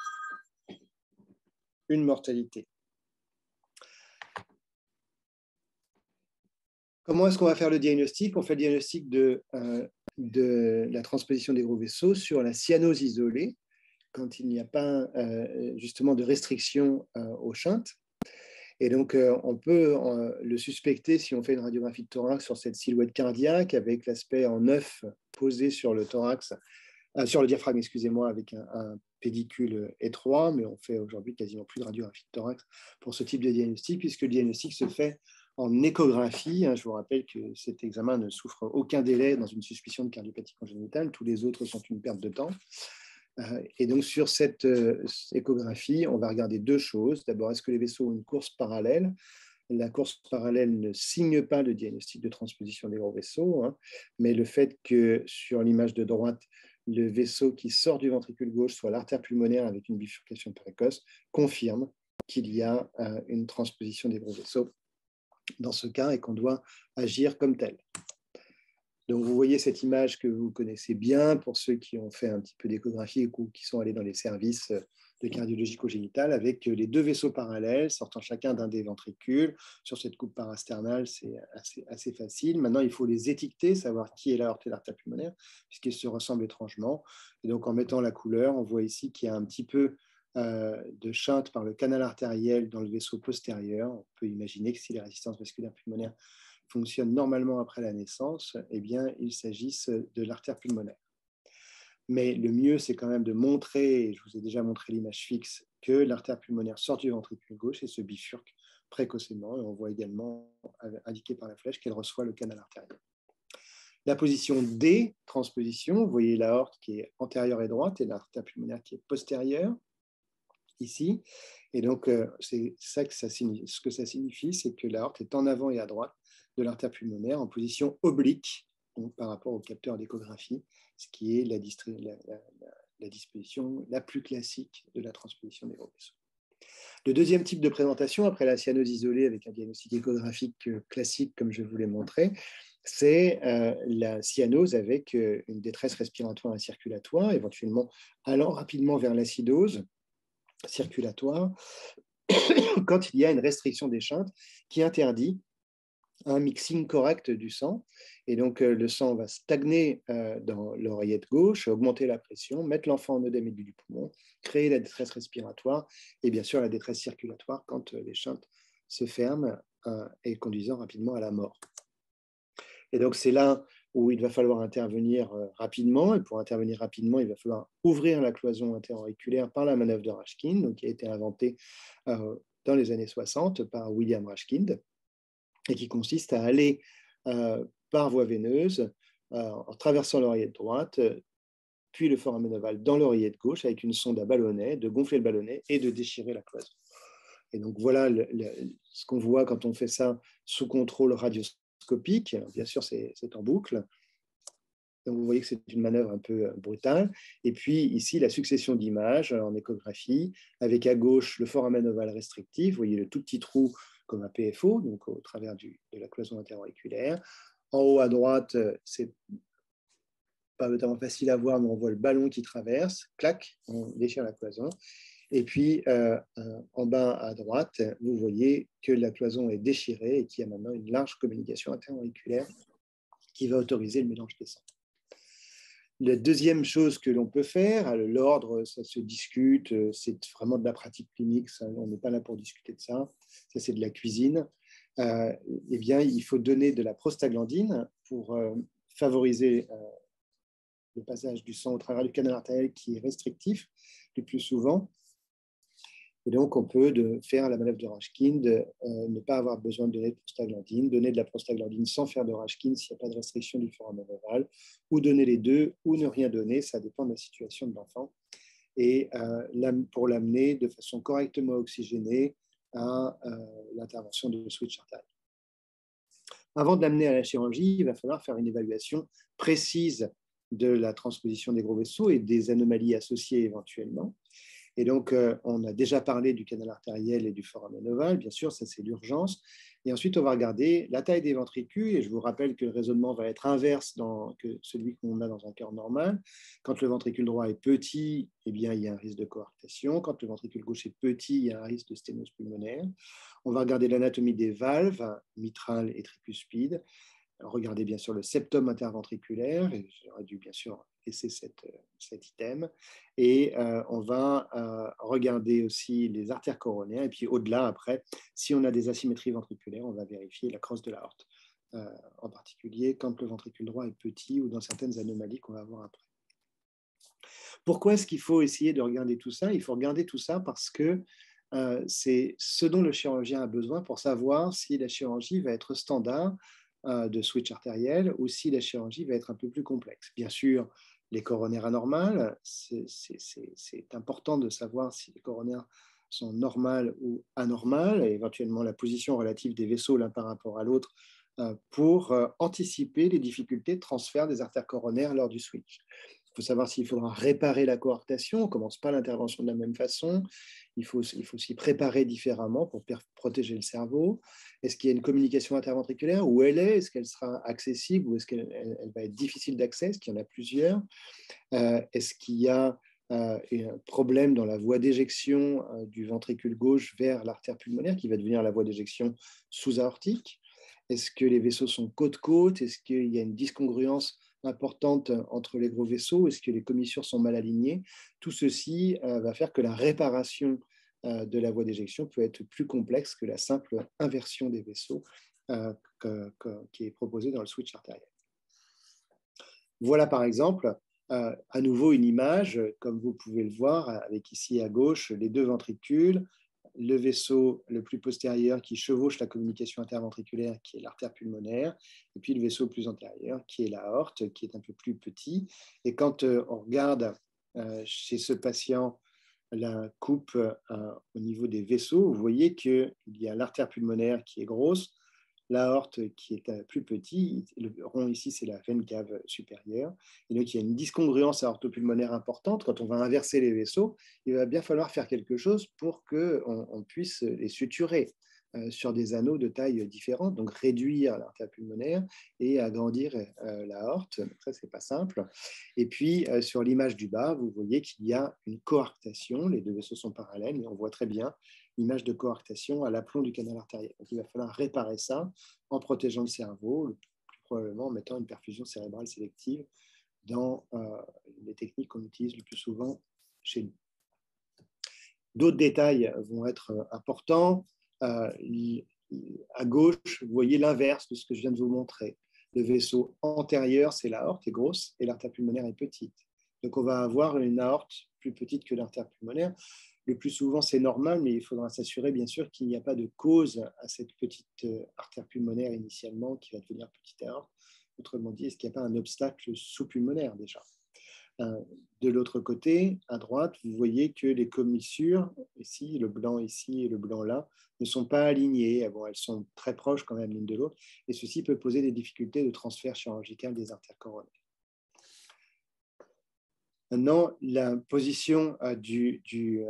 une mortalité. Comment est-ce qu'on va faire le diagnostic? On fait le diagnostic de la transposition des gros vaisseaux sur la cyanose isolée, quand il n'y a pas justement de restriction aux shunts. Et donc, on peut le suspecter si on fait une radiographie de thorax sur cette silhouette cardiaque avec l'aspect en œuf posé sur le thorax, sur le diaphragme, excusez-moi, avec un pédicule étroit, mais on fait aujourd'hui quasiment plus de radiographie de thorax pour ce type de diagnostic, puisque le diagnostic se fait en échographie. Je vous rappelle que cet examen ne souffre aucun délai dans une suspicion de cardiopathie congénitale. Tous les autres sont une perte de temps. Et donc, sur cette échographie, on va regarder deux choses. D'abord, est-ce que les vaisseaux ont une course parallèle? La course parallèle ne signe pas le diagnostic de transposition des gros vaisseaux, mais le fait que sur l'image de droite, le vaisseau qui sort du ventricule gauche soit l'artère pulmonaire avec une bifurcation précoce confirme qu'il y a une transposition des gros vaisseaux dans ce cas et qu'on doit agir comme tel. Donc, vous voyez cette image que vous connaissez bien pour ceux qui ont fait un petit peu d'échographie ou qui sont allés dans les services de cardiologie congénitale avec les deux vaisseaux parallèles sortant chacun d'un des ventricules. Sur cette coupe parasternale, c'est assez facile. Maintenant, il faut les étiqueter, savoir qui est l'aorte et l'artère pulmonaire, puisqu'ils se ressemblent étrangement. Et donc, en mettant la couleur, on voit ici qu'il y a un petit peu de shunt par le canal artériel dans le vaisseau postérieur. On peut imaginer que si les résistances vasculaires pulmonaires fonctionnent normalement après la naissance, eh bien, il s'agisse de l'artère pulmonaire. Mais le mieux, c'est quand même de montrer, et je vous ai déjà montré l'image fixe, que l'artère pulmonaire sort du ventricule gauche et se bifurque précocement. Et on voit également, indiqué par la flèche, qu'elle reçoit le canal artériel. La position D, transposition, vous voyez l'aorte qui est antérieure et droite et l'artère pulmonaire qui est postérieure, ici. Et donc, c'est ça que ça signifie. Ce que ça signifie, c'est que l'aorte est en avant et à droite de l'artère pulmonaire en position oblique, donc par rapport au capteur d'échographie, ce qui est la disposition la plus classique de la transposition des gros vaisseaux. Le deuxième type de présentation, après la cyanose isolée avec un diagnostic échographique classique, comme je vous l'ai montré, c'est la cyanose avec une détresse respiratoire et circulatoire, éventuellement allant rapidement vers l'acidose circulatoire, quand il y a une restriction des shunts qui interdit un mixing correct du sang. Et donc, le sang va stagner dans l'oreillette gauche, augmenter la pression, mettre l'enfant en œdème aigu du poumon, créer la détresse respiratoire et bien sûr la détresse circulatoire quand les shunts se ferment et conduisant rapidement à la mort. Et donc, c'est là où il va falloir intervenir rapidement. Et pour intervenir rapidement, il va falloir ouvrir la cloison interauriculaire par la manœuvre de Rashkind, donc, qui a été inventée dans les années 60 par William Rashkind, et qui consiste à aller par voie veineuse, en traversant l'oreillette droite, puis le foramen ovale dans l'oreillette gauche avec une sonde à ballonnet, de gonfler le ballonnet et de déchirer la cloison. Et donc voilà ce qu'on voit quand on fait ça sous contrôle radioscopique. Alors, bien sûr, c'est en boucle. Donc vous voyez que c'est une manœuvre un peu brutale. Et puis ici, la succession d'images en échographie, avec à gauche le foramen ovale restrictif. Vous voyez le tout petit trou comme un PFO, donc au travers de la cloison interauriculaire. En haut à droite, c'est pas notamment facile à voir, mais on voit le ballon qui traverse, clac, on déchire la cloison. Et puis, en bas à droite, vous voyez que la cloison est déchirée et qu'il y a maintenant une large communication interauriculaire qui va autoriser le mélange des sangs. La deuxième chose que l'on peut faire, l'ordre, ça se discute, c'est vraiment de la pratique clinique, ça, on n'est pas là pour discuter de ça, ça c'est de la cuisine. Eh bien, il faut donner de la prostaglandine pour favoriser le passage du sang au travers du canal artériel qui est restrictif le plus souvent. Et donc, on peut faire la manœuvre de Rashkind, ne pas avoir besoin de donner de prostaglandine, donner de la prostaglandine sans faire de Rashkind s'il n'y a pas de restriction du foramen ovale, ou donner les deux, ou ne rien donner, ça dépend de la situation de l'enfant. Et pour l'amener de façon correctement oxygénée à l'intervention de switch artériel. Avant de l'amener à la chirurgie, il va falloir faire une évaluation précise de la transposition des gros vaisseaux et des anomalies associées éventuellement. Et donc, on a déjà parlé du canal artériel et du foramen ovale, bien sûr, ça c'est l'urgence. Et ensuite, on va regarder la taille des ventricules, et je vous rappelle que le raisonnement va être inverse que celui qu'on a dans un cœur normal. Quand le ventricule droit est petit, eh bien, il y a un risque de coarctation. Quand le ventricule gauche est petit, il y a un risque de sténose pulmonaire. On va regarder l'anatomie des valves, mitrales et tricuspides. Regardez bien sûr le septum interventriculaire, et j'aurais dû bien sûr laisser cet item. Et on va regarder aussi les artères coronaires. Et puis au-delà, après, si on a des asymétries ventriculaires, on va vérifier la crosse de l'aorte, en particulier quand le ventricule droit est petit ou dans certaines anomalies qu'on va voir après. Pourquoi est-ce qu'il faut essayer de regarder tout ça? Il faut regarder tout ça parce que c'est ce dont le chirurgien a besoin pour savoir si la chirurgie va être standard de switch artériel ou si la chirurgie va être un peu plus complexe. Bien sûr, les coronaires anormales, c'est important de savoir si les coronaires sont normales ou anormales, et éventuellement la position relative des vaisseaux l'un par rapport à l'autre pour anticiper les difficultés de transfert des artères coronaires lors du switch. Il faut savoir s'il faudra réparer la coarctation. On ne commence pas l'intervention de la même façon. Il faut s'y préparer différemment pour protéger le cerveau. Est-ce qu'il y a une communication interventriculaire? Où elle est? Est-ce qu'elle sera accessible ou est-ce qu'elle va être difficile d'accès? Est-ce qu'il y en a plusieurs? Est-ce qu'il y a un problème dans la voie d'éjection du ventricule gauche vers l'artère pulmonaire qui va devenir la voie d'éjection sous-aortique? Est-ce que les vaisseaux sont côte-côte? Est-ce qu'il y a une discongruence importante entre les gros vaisseaux? Est-ce que les commissures sont mal alignées? Tout ceci va faire que la réparation de la voie d'éjection peut être plus complexe que la simple inversion des vaisseaux qui est proposée dans le switch artériel. Voilà par exemple à nouveau une image, comme vous pouvez le voir, avec ici à gauche les deux ventricules, le vaisseau le plus postérieur qui chevauche la communication interventriculaire, qui est l'artère pulmonaire, et puis le vaisseau plus antérieur, qui est l'aorte, qui est un peu plus petit. Et quand on regarde chez ce patient la coupe au niveau des vaisseaux, vous voyez qu'il y a l'artère pulmonaire qui est grosse, l'aorte qui est plus petit, le rond ici c'est la veine cave supérieure, et donc il y a une discongruence aortopulmonaire importante. Quand on va inverser les vaisseaux, il va bien falloir faire quelque chose pour qu'on puisse les suturer sur des anneaux de taille différente, donc réduire l'artère pulmonaire et agrandir l'aorte. Ça, c'est pas simple. Et puis, sur l'image du bas, vous voyez qu'il y a une coarctation. Les deux vaisseaux sont parallèles, mais on voit très bien l'image de coarctation à l'aplomb du canal artériel. Donc, il va falloir réparer ça en protégeant le cerveau, le plus probablement en mettant une perfusion cérébrale sélective dans les techniques qu'on utilise le plus souvent chez nous. D'autres détails vont être importants. À gauche, vous voyez l'inverse de ce que je viens de vous montrer. Le vaisseau antérieur, c'est l'aorte, est grosse, et l'artère pulmonaire est petite. Donc, on va avoir une aorte plus petite que l'artère pulmonaire. Le plus souvent, c'est normal, mais il faudra s'assurer, bien sûr, qu'il n'y a pas de cause à cette petite artère pulmonaire initialement qui va devenir petite aorte. Autrement dit, est-ce qu'il n'y a pas un obstacle sous-pulmonaire déjà? De l'autre côté, à droite, vous voyez que les commissures, ici, le blanc ici et le blanc là, ne sont pas alignées. Bon, elles sont très proches quand même l'une de l'autre, et ceci peut poser des difficultés de transfert chirurgical des artères coronaires. Maintenant, la position du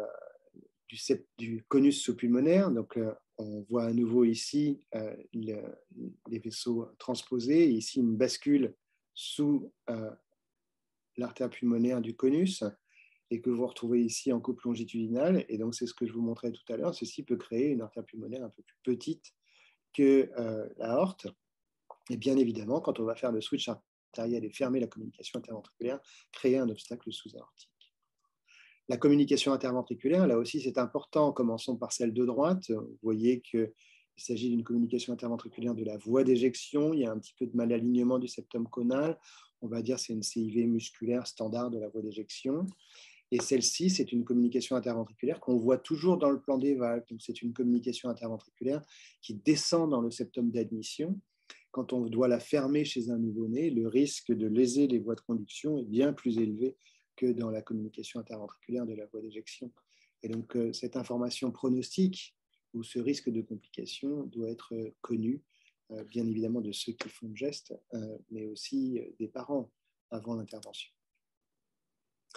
conus sous-pulmonaire, donc on voit à nouveau ici les vaisseaux transposés, et ici une bascule sous l'artère pulmonaire du conus, et que vous retrouvez ici en coupe longitudinale. Et donc, c'est ce que je vous montrais tout à l'heure. Ceci peut créer une artère pulmonaire un peu plus petite que l'aorte. Et bien évidemment, quand on va faire le switch artériel et fermer la communication interventriculaire, créer un obstacle sous-aortique. La communication interventriculaire, là aussi, c'est important. Commençons par celle de droite. Vous voyez qu'il s'agit d'une communication interventriculaire de la voie d'éjection. Il y a un petit peu de malalignement du septum conal. On va dire que c'est une CIV musculaire standard de la voie d'éjection. Et celle-ci, c'est une communication interventriculaire qu'on voit toujours dans le plan des valves. Donc, c'est une communication interventriculaire qui descend dans le septum d'admission. Quand on doit la fermer chez un nouveau-né, le risque de léser les voies de conduction est bien plus élevé que dans la communication interventriculaire de la voie d'éjection. Et donc, cette information pronostique ou ce risque de complication doit être connu, bien évidemment, de ceux qui font le geste, mais aussi des parents avant l'intervention.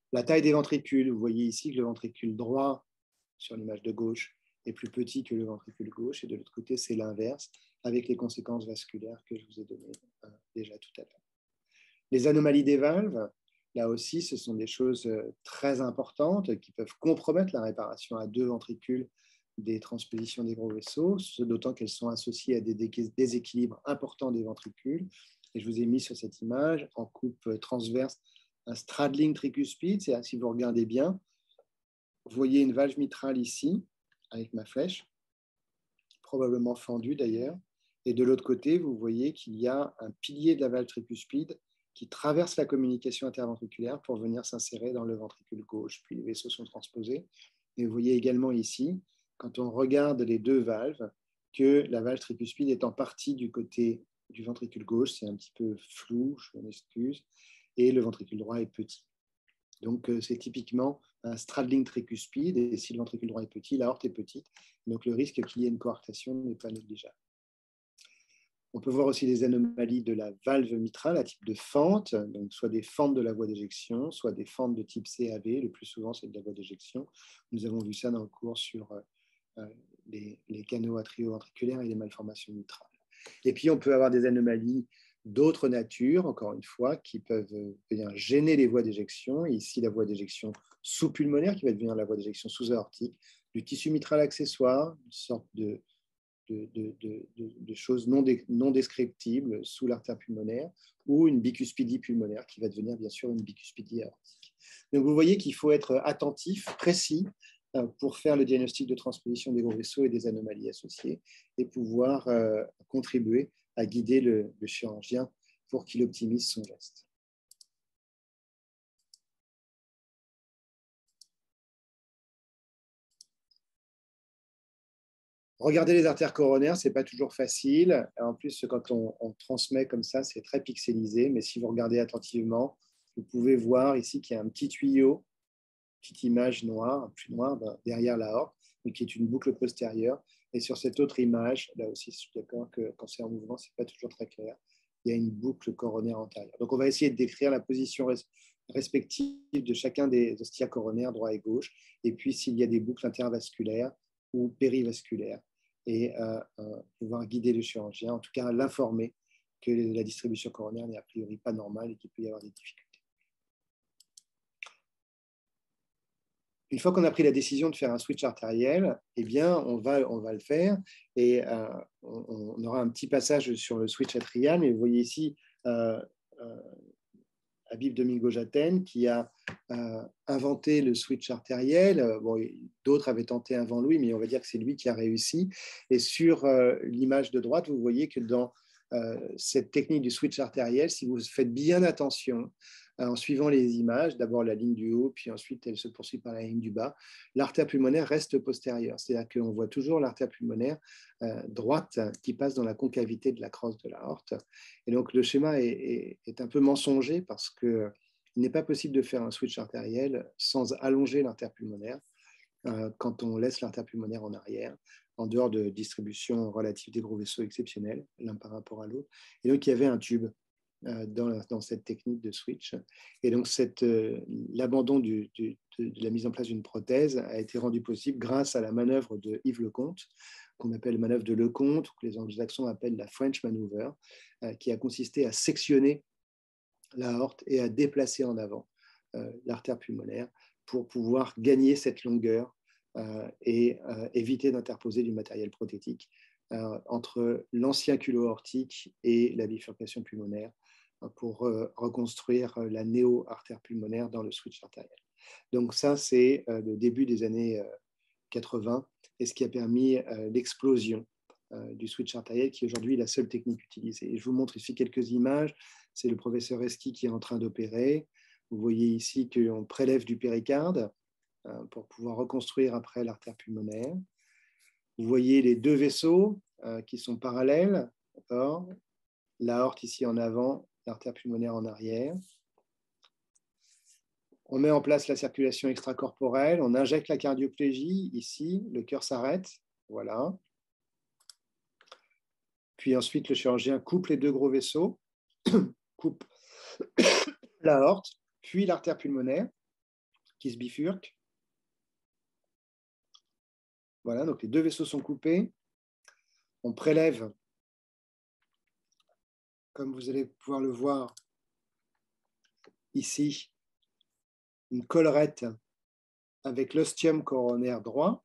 La taille des ventricules, vous voyez ici que le ventricule droit, sur l'image de gauche, est plus petit que le ventricule gauche, et de l'autre côté, c'est l'inverse, avec les conséquences vasculaires que je vous ai données déjà tout à l'heure. Les anomalies des valves, là aussi, ce sont des choses très importantes qui peuvent compromettre la réparation à deux ventricules des transpositions des gros vaisseaux, d'autant qu'elles sont associées à des déséquilibres importants des ventricules. Et je vous ai mis sur cette image, en coupe transverse, un straddling tricuspide. C'est-à-dire, si vous regardez bien, vous voyez une valve mitrale ici, avec ma flèche, probablement fendue d'ailleurs. Et de l'autre côté, vous voyez qu'il y a un pilier de la valve tricuspide qui traverse la communication interventriculaire pour venir s'insérer dans le ventricule gauche. Puis les vaisseaux sont transposés. Et vous voyez également ici, quand on regarde les deux valves, que la valve tricuspide est en partie du côté du ventricule gauche. C'est un petit peu flou, je m'en excuse. Et le ventricule droit est petit. Donc, c'est typiquement un straddling tricuspide. Et si le ventricule droit est petit, l'aorte est petite. Donc, le risque qu'il y ait une coarctation n'est pas négligeable. On peut voir aussi des anomalies de la valve mitrale à type de fente, donc soit des fentes de la voie d'éjection, soit des fentes de type CAV. Le plus souvent, c'est de la voie d'éjection. Nous avons vu ça dans le cours sur les canaux atrioventriculaires et les malformations mitrales. Et puis, on peut avoir des anomalies d'autres natures, encore une fois, qui peuvent venir gêner les voies d'éjection. Ici, la voie d'éjection sous-pulmonaire qui va devenir la voie d'éjection sous-aortique, du tissu mitral accessoire, une sorte de choses non descriptibles sous l'artère pulmonaire, ou une bicuspidie pulmonaire qui va devenir bien sûr une bicuspidie aortique. Donc vous voyez qu'il faut être attentif, précis, pour faire le diagnostic de transposition des gros vaisseaux et des anomalies associées, et pouvoir contribuer à guider le chirurgien pour qu'il optimise son geste. Regarder les artères coronaires, ce n'est pas toujours facile. En plus, quand on transmet comme ça, c'est très pixelisé. Mais si vous regardez attentivement, vous pouvez voir ici qu'il y a un petit tuyau, petite image noire, plus noire, derrière l'aorte, mais qui est une boucle postérieure. Et sur cette autre image, là aussi, je suis d'accord que quand c'est en mouvement, ce n'est pas toujours très clair. Il y a une boucle coronaire antérieure. Donc, on va essayer de décrire la position respective de chacun des ostia coronaires, droit et gauche, et puis s'il y a des boucles intervasculaires ou périvasculaires, et pouvoir guider le chirurgien, en tout cas l'informer que la distribution coronaire n'est a priori pas normale et qu'il peut y avoir des difficultés. Une fois qu'on a pris la décision de faire un switch artériel, eh bien, on va le faire et on aura un petit passage sur le switch atrial. Mais vous voyez ici Habib Domingo Jaten qui a inventé le switch artériel. Bon, d'autres avaient tenté avant lui, mais on va dire que c'est lui qui a réussi. Et sur l'image de droite, vous voyez que dans cette technique du switch artériel, si vous faites bien attention, en suivant les images, d'abord la ligne du haut, puis ensuite elle se poursuit par la ligne du bas, l'artère pulmonaire reste postérieure. C'est-à-dire qu'on voit toujours l'artère pulmonaire droite qui passe dans la concavité de la crosse de l'aorte. Et donc le schéma est un peu mensonger parce qu'il n'est pas possible de faire un switch artériel sans allonger l'artère pulmonaire quand on laisse l'artère pulmonaire en arrière, en dehors de distribution relative des gros vaisseaux exceptionnels, l'un par rapport à l'autre. Et donc il y avait un tube dans cette technique de switch. Et donc, l'abandon de la mise en place d'une prothèse a été rendu possible grâce à la manœuvre de Yves Lecomte, qu'on appelle manœuvre de Lecomte, ou que les anglo-saxons appellent la French Maneuver, qui a consisté à sectionner l'aorte et à déplacer en avant l'artère pulmonaire pour pouvoir gagner cette longueur et éviter d'interposer du matériel prothétique entre l'ancien culot aortique et la bifurcation pulmonaire pour reconstruire la néo-artère pulmonaire dans le switch artériel. Donc ça, c'est le début des années 80 et ce qui a permis l'explosion du switch artériel qui est aujourd'hui la seule technique utilisée. Et je vous montre ici quelques images. C'est le professeur Eski qui est en train d'opérer. Vous voyez ici qu'on prélève du péricarde pour pouvoir reconstruire après l'artère pulmonaire. Vous voyez les deux vaisseaux qui sont parallèles, l'aorte ici en avant, l'artère pulmonaire en arrière. On met en place la circulation extracorporelle, on injecte la cardioplégie, ici, le cœur s'arrête, voilà. Puis ensuite, le chirurgien coupe les deux gros vaisseaux, coupe l'aorte, puis l'artère pulmonaire. qui se bifurquent. Voilà, donc les deux vaisseaux sont coupés. On prélève, comme vous allez pouvoir le voir ici, une collerette avec l'ostium coronaire droit.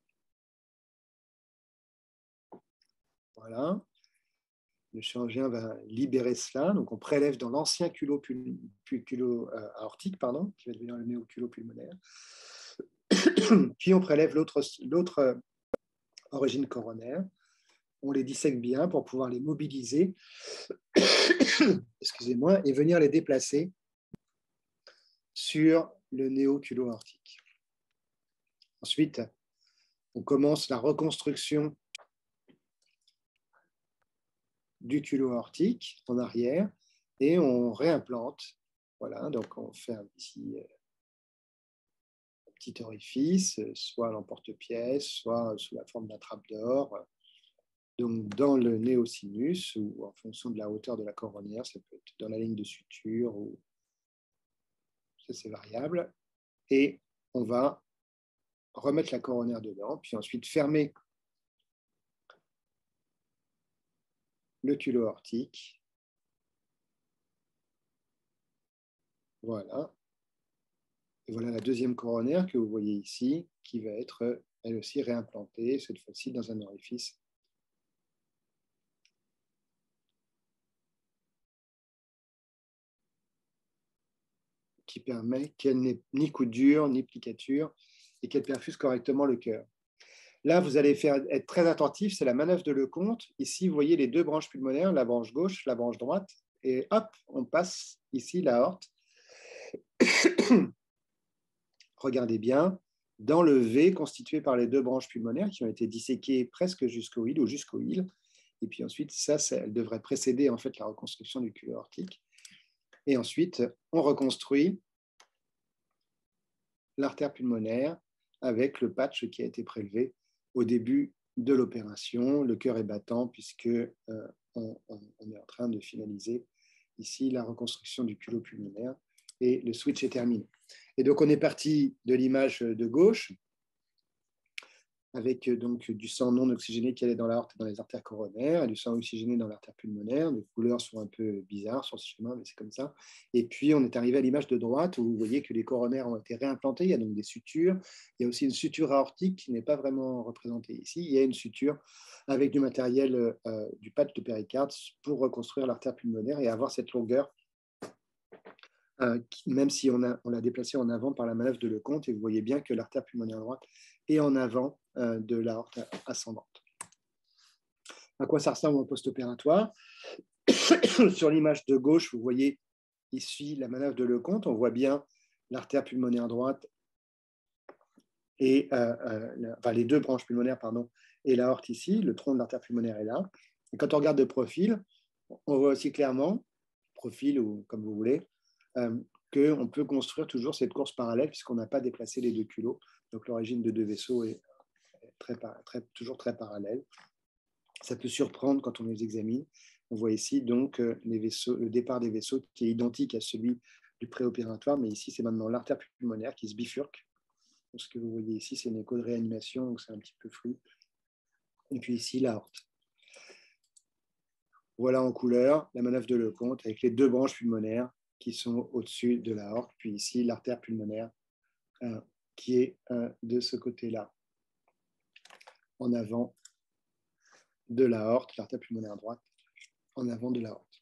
Voilà. Le chirurgien va libérer cela. Donc, on prélève dans l'ancien culot aortique, pardon, qui va devenir le néoculot pulmonaire. Puis, on prélève l'autre origine coronaire. On les dissèque bien pour pouvoir les mobiliser, excusez-moi, et venir les déplacer sur le néoculot aortique. Ensuite, on commence la reconstruction du culot aortique en arrière et on réimplante. Voilà, donc on fait un petit orifice, soit à l'emporte-pièce, soit sous la forme d'un trappe d'or, donc dans le néosinus ou en fonction de la hauteur de la coronaire, ça peut être dans la ligne de suture, ou ça c'est variable. Et on va remettre la coronaire dedans, puis ensuite fermer le culot aortique. Voilà. Et voilà la deuxième coronaire que vous voyez ici, qui va être elle aussi réimplantée, cette fois-ci dans un orifice qui permet qu'elle n'ait ni coup dur, ni plicature, et qu'elle perfuse correctement le cœur. Là, vous allez être très attentif, c'est la manœuvre de Lecomte. Ici, vous voyez les deux branches pulmonaires, la branche gauche, la branche droite, et hop, on passe ici l'aorte. Regardez bien, dans le V constitué par les deux branches pulmonaires qui ont été disséquées presque jusqu'au île ou jusqu'au île. Et puis ensuite, ça, elle devrait précéder en fait la reconstruction du culot aortique. Et ensuite, on reconstruit l'artère pulmonaire avec le patch qui a été prélevé au début de l'opération. Le cœur est battant puisque on est en train de finaliser ici la reconstruction du culot pulmonaire et le switch est terminé. Et donc, on est parti de l'image de gauche avec donc du sang non oxygéné qui allait dans l'aorte et dans les artères coronaires, et du sang oxygéné dans l'artère pulmonaire. Les couleurs sont un peu bizarres sur ce schéma, mais c'est comme ça. Et puis, on est arrivé à l'image de droite où vous voyez que les coronaires ont été réimplantés. Il y a donc des sutures. Il y a aussi une suture aortique qui n'est pas vraiment représentée ici. Il y a une suture avec du matériel du patch de péricarde pour reconstruire l'artère pulmonaire et avoir cette longueur, même si on l'a déplacé en avant par la manœuvre de Lecomte, et vous voyez bien que l'artère pulmonaire droite est en avant de l'aorte ascendante. À quoi ça ressemble en post-opératoire? Sur l'image de gauche, vous voyez ici la manœuvre de Lecomte. On voit bien l'artère pulmonaire droite et les deux branches pulmonaires, pardon, et l'aorte ici. Le tronc de l'artère pulmonaire est là. Et quand on regarde de profil, on voit aussi clairement, profil ou comme vous voulez, qu'on peut construire toujours cette course parallèle puisqu'on n'a pas déplacé les deux culots. Donc l'origine de deux vaisseaux est toujours très parallèle. Ça peut surprendre quand on les examine. On voit ici donc les vaisseaux, le départ des vaisseaux qui est identique à celui du préopératoire, mais ici c'est maintenant l'artère pulmonaire qui se bifurque. Donc, ce que vous voyez ici, c'est une écho de réanimation, donc c'est un petit peu flou. Et puis ici, l'aorte. Voilà en couleur la manœuvre de Lecomte avec les deux branches pulmonaires qui sont au-dessus de l'aorte, puis ici l'artère pulmonaire qui est de ce côté-là, en avant de l'aorte, l'artère pulmonaire droite, en avant de l'aorte.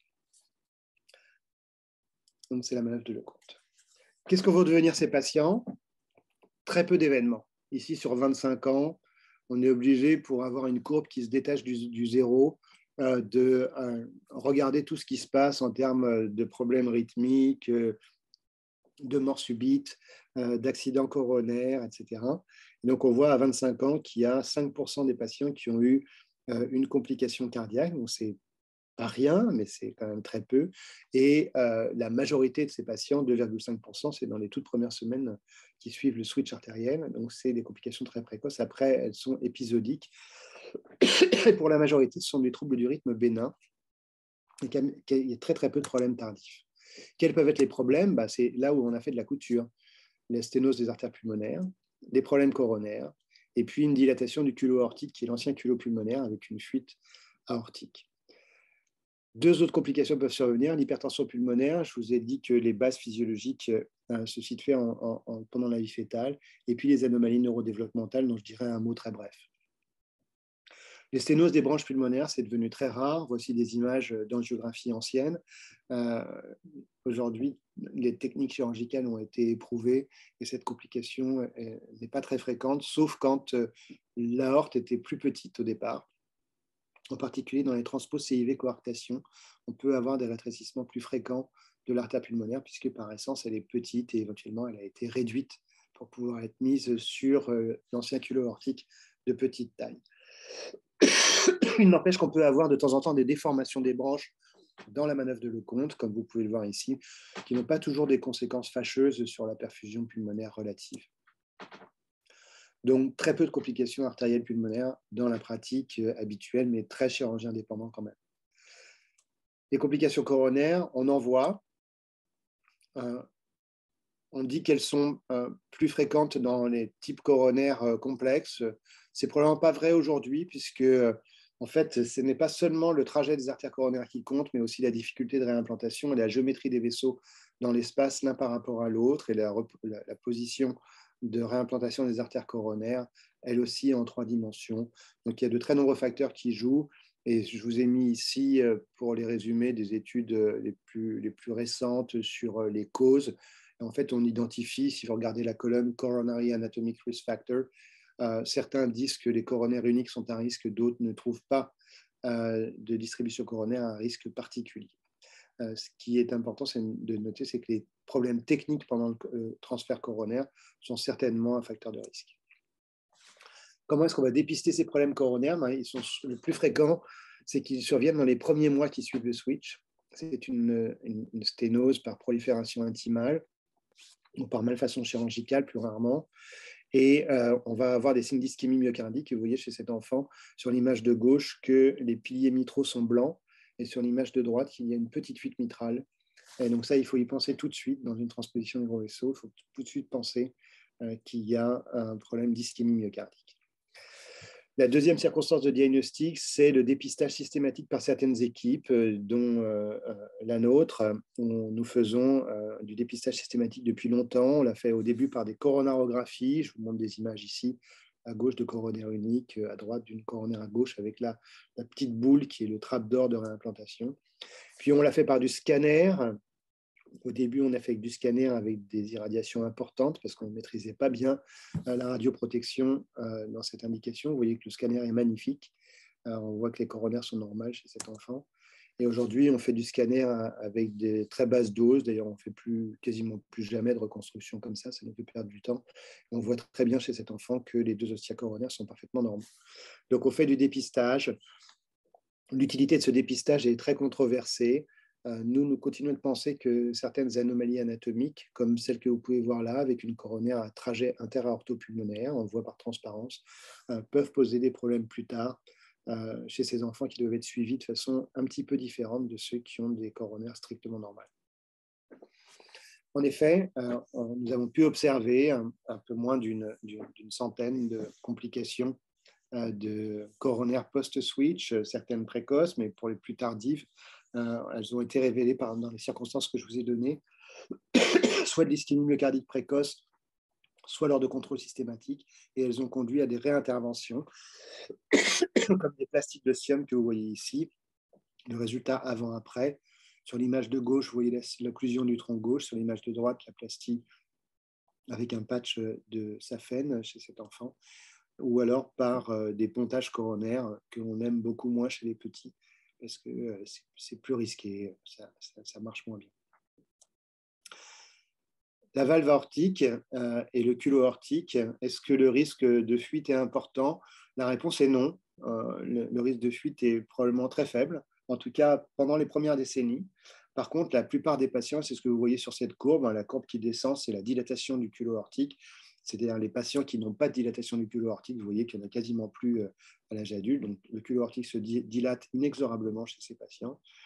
Donc c'est la manœuvre de Lecomte. Qu'est-ce que vont devenir ces patients? Très peu d'événements. Ici, sur 25 ans, on est obligé, pour avoir une courbe qui se détache du zéro, de regarder tout ce qui se passe en termes de problèmes rythmiques, de mort subite, d'accidents coronaires, etc. Et donc, on voit à 25 ans qu'il y a 5% des patients qui ont eu une complication cardiaque. Donc, c'est pas rien, mais c'est quand même très peu. Et la majorité de ces patients, 2,5%, c'est dans les toutes premières semaines qui suivent le switch artériel. Donc, c'est des complications très précoces. Après, elles sont épisodiques. Et pour la majorité, ce sont des troubles du rythme bénins. Et il y a très, très peu de problèmes tardifs. Quels peuvent être les problèmes? C'est là où on a fait de la couture. la sténose des artères pulmonaires, des problèmes coronaires, et puis une dilatation du culot aortique, qui est l'ancien culot pulmonaire, avec une fuite aortique. Deux autres complications peuvent survenir. L'hypertension pulmonaire, je vous ai dit que les bases physiologiques se situaient pendant la vie fœtale, et puis les anomalies neurodéveloppementales, dont je dirais un mot très bref. Les sténoses des branches pulmonaires, c'est devenu très rare. Voici des images d'angiographie ancienne. Aujourd'hui, les techniques chirurgicales ont été éprouvées et cette complication n'est pas très fréquente, sauf quand l'aorte était plus petite au départ. En particulier dans les transposes CIV-coarctation, on peut avoir des rétrécissements plus fréquents de l'artère pulmonaire, puisque par essence, elle est petite et éventuellement, elle a été réduite pour pouvoir être mise sur l'ancien culot aortique de petite taille. Il n'empêche qu'on peut avoir de temps en temps des déformations des branches dans la manœuvre de Lecomte, comme vous pouvez le voir ici, qui n'ont pas toujours des conséquences fâcheuses sur la perfusion pulmonaire relative. Donc, très peu de complications artérielles pulmonaires dans la pratique habituelle, mais très chirurgien dépendant quand même. Les complications coronaires, on en voit. On dit qu'elles sont plus fréquentes dans les types coronaires complexes. C'est probablement pas vrai aujourd'hui, puisque en fait, ce n'est pas seulement le trajet des artères coronaires qui compte, mais aussi la difficulté de réimplantation et la géométrie des vaisseaux dans l'espace l'un par rapport à l'autre, et la position de réimplantation des artères coronaires, elle aussi en 3 dimensions. Donc, il y a de très nombreux facteurs qui jouent. Et je vous ai mis ici, pour les résumer, des études les plus récentes sur les causes. En fait, on identifie, si vous regardez la colonne Coronary Anatomic Risk Factor, certains disent que les coronaires uniques sont un risque, d'autres ne trouvent pas de distribution coronaire un risque particulier. Ce qui est important de noter, c'est que les problèmes techniques pendant le transfert coronaire sont certainement un facteur de risque. Comment est-ce qu'on va dépister ces problèmes coronaires? Ils sont le plus fréquents, c'est qu'ils surviennent dans les premiers mois qui suivent le switch. C'est une sténose par prolifération intimale ou par malfaçon chirurgicale plus rarement. Et on va avoir des signes d'ischémie myocardique. Vous voyez chez cet enfant, sur l'image de gauche, que les piliers mitraux sont blancs, et sur l'image de droite, il y a une petite fuite mitrale. Et donc ça, il faut y penser tout de suite dans une transposition du gros vaisseau. Il faut tout de suite penser qu'il y a un problème d'ischémie myocardique. La deuxième circonstance de diagnostic, c'est le dépistage systématique par certaines équipes, dont la nôtre. Nous faisons du dépistage systématique depuis longtemps. On l'a fait au début par des coronarographies. Je vous montre des images ici, à gauche de coronaire unique, à droite d'une coronaire à gauche, avec la petite boule qui est le trapdoor de réimplantation. Puis on l'a fait par du scanner. Au début, on a fait du scanner avec des irradiations importantes parce qu'on ne maîtrisait pas bien la radioprotection dans cette indication. Vous voyez que le scanner est magnifique. On voit que les coronaires sont normales chez cet enfant. Et aujourd'hui, on fait du scanner avec des très basses doses. D'ailleurs, on ne fait quasiment plus jamais de reconstruction comme ça nous fait perdre du temps. On voit très bien chez cet enfant que les 2 ostia coronaires sont parfaitement normaux. Donc, on fait du dépistage. L'utilité de ce dépistage est très controversée. Nous continuons de penser que certaines anomalies anatomiques, comme celle que vous pouvez voir là, avec une coronaire à trajet intera-aortopulmonaire, on le voit par transparence, peuvent poser des problèmes plus tard chez ces enfants qui doivent être suivis de façon un petit peu différente de ceux qui ont des coronaires strictement normales. En effet, nous avons pu observer un peu moins d'une centaine de complications de coronaires post-switch, certaines précoces, mais pour les plus tardives, elles ont été révélées dans les circonstances que je vous ai données, soit de l'ischémie myocardique précoce, soit lors de contrôles systématiques, et elles ont conduit à des réinterventions, comme des plastiques de Siam que vous voyez ici, le résultat avant-après. Sur l'image de gauche, vous voyez l'occlusion du tronc gauche, sur l'image de droite, la plastie avec un patch de Safen chez cet enfant, ou alors par des pontages coronaires que l'on aime beaucoup moins chez les petits, parce que c'est plus risqué, ça marche moins bien. La valve aortique et le culot aortique, est-ce que le risque de fuite est important? La réponse est non. Le risque de fuite est probablement très faible, en tout cas pendant les premières décennies. Par contre, la plupart des patients, c'est ce que vous voyez sur cette courbe, la courbe qui descend, c'est la dilatation du culot aortique. C'est-à-dire les patients qui n'ont pas de dilatation du culot aortique, vous voyez qu'il n'y en a quasiment plus à l'âge adulte. Donc, le culot aortique se dilate inexorablement chez ces patients.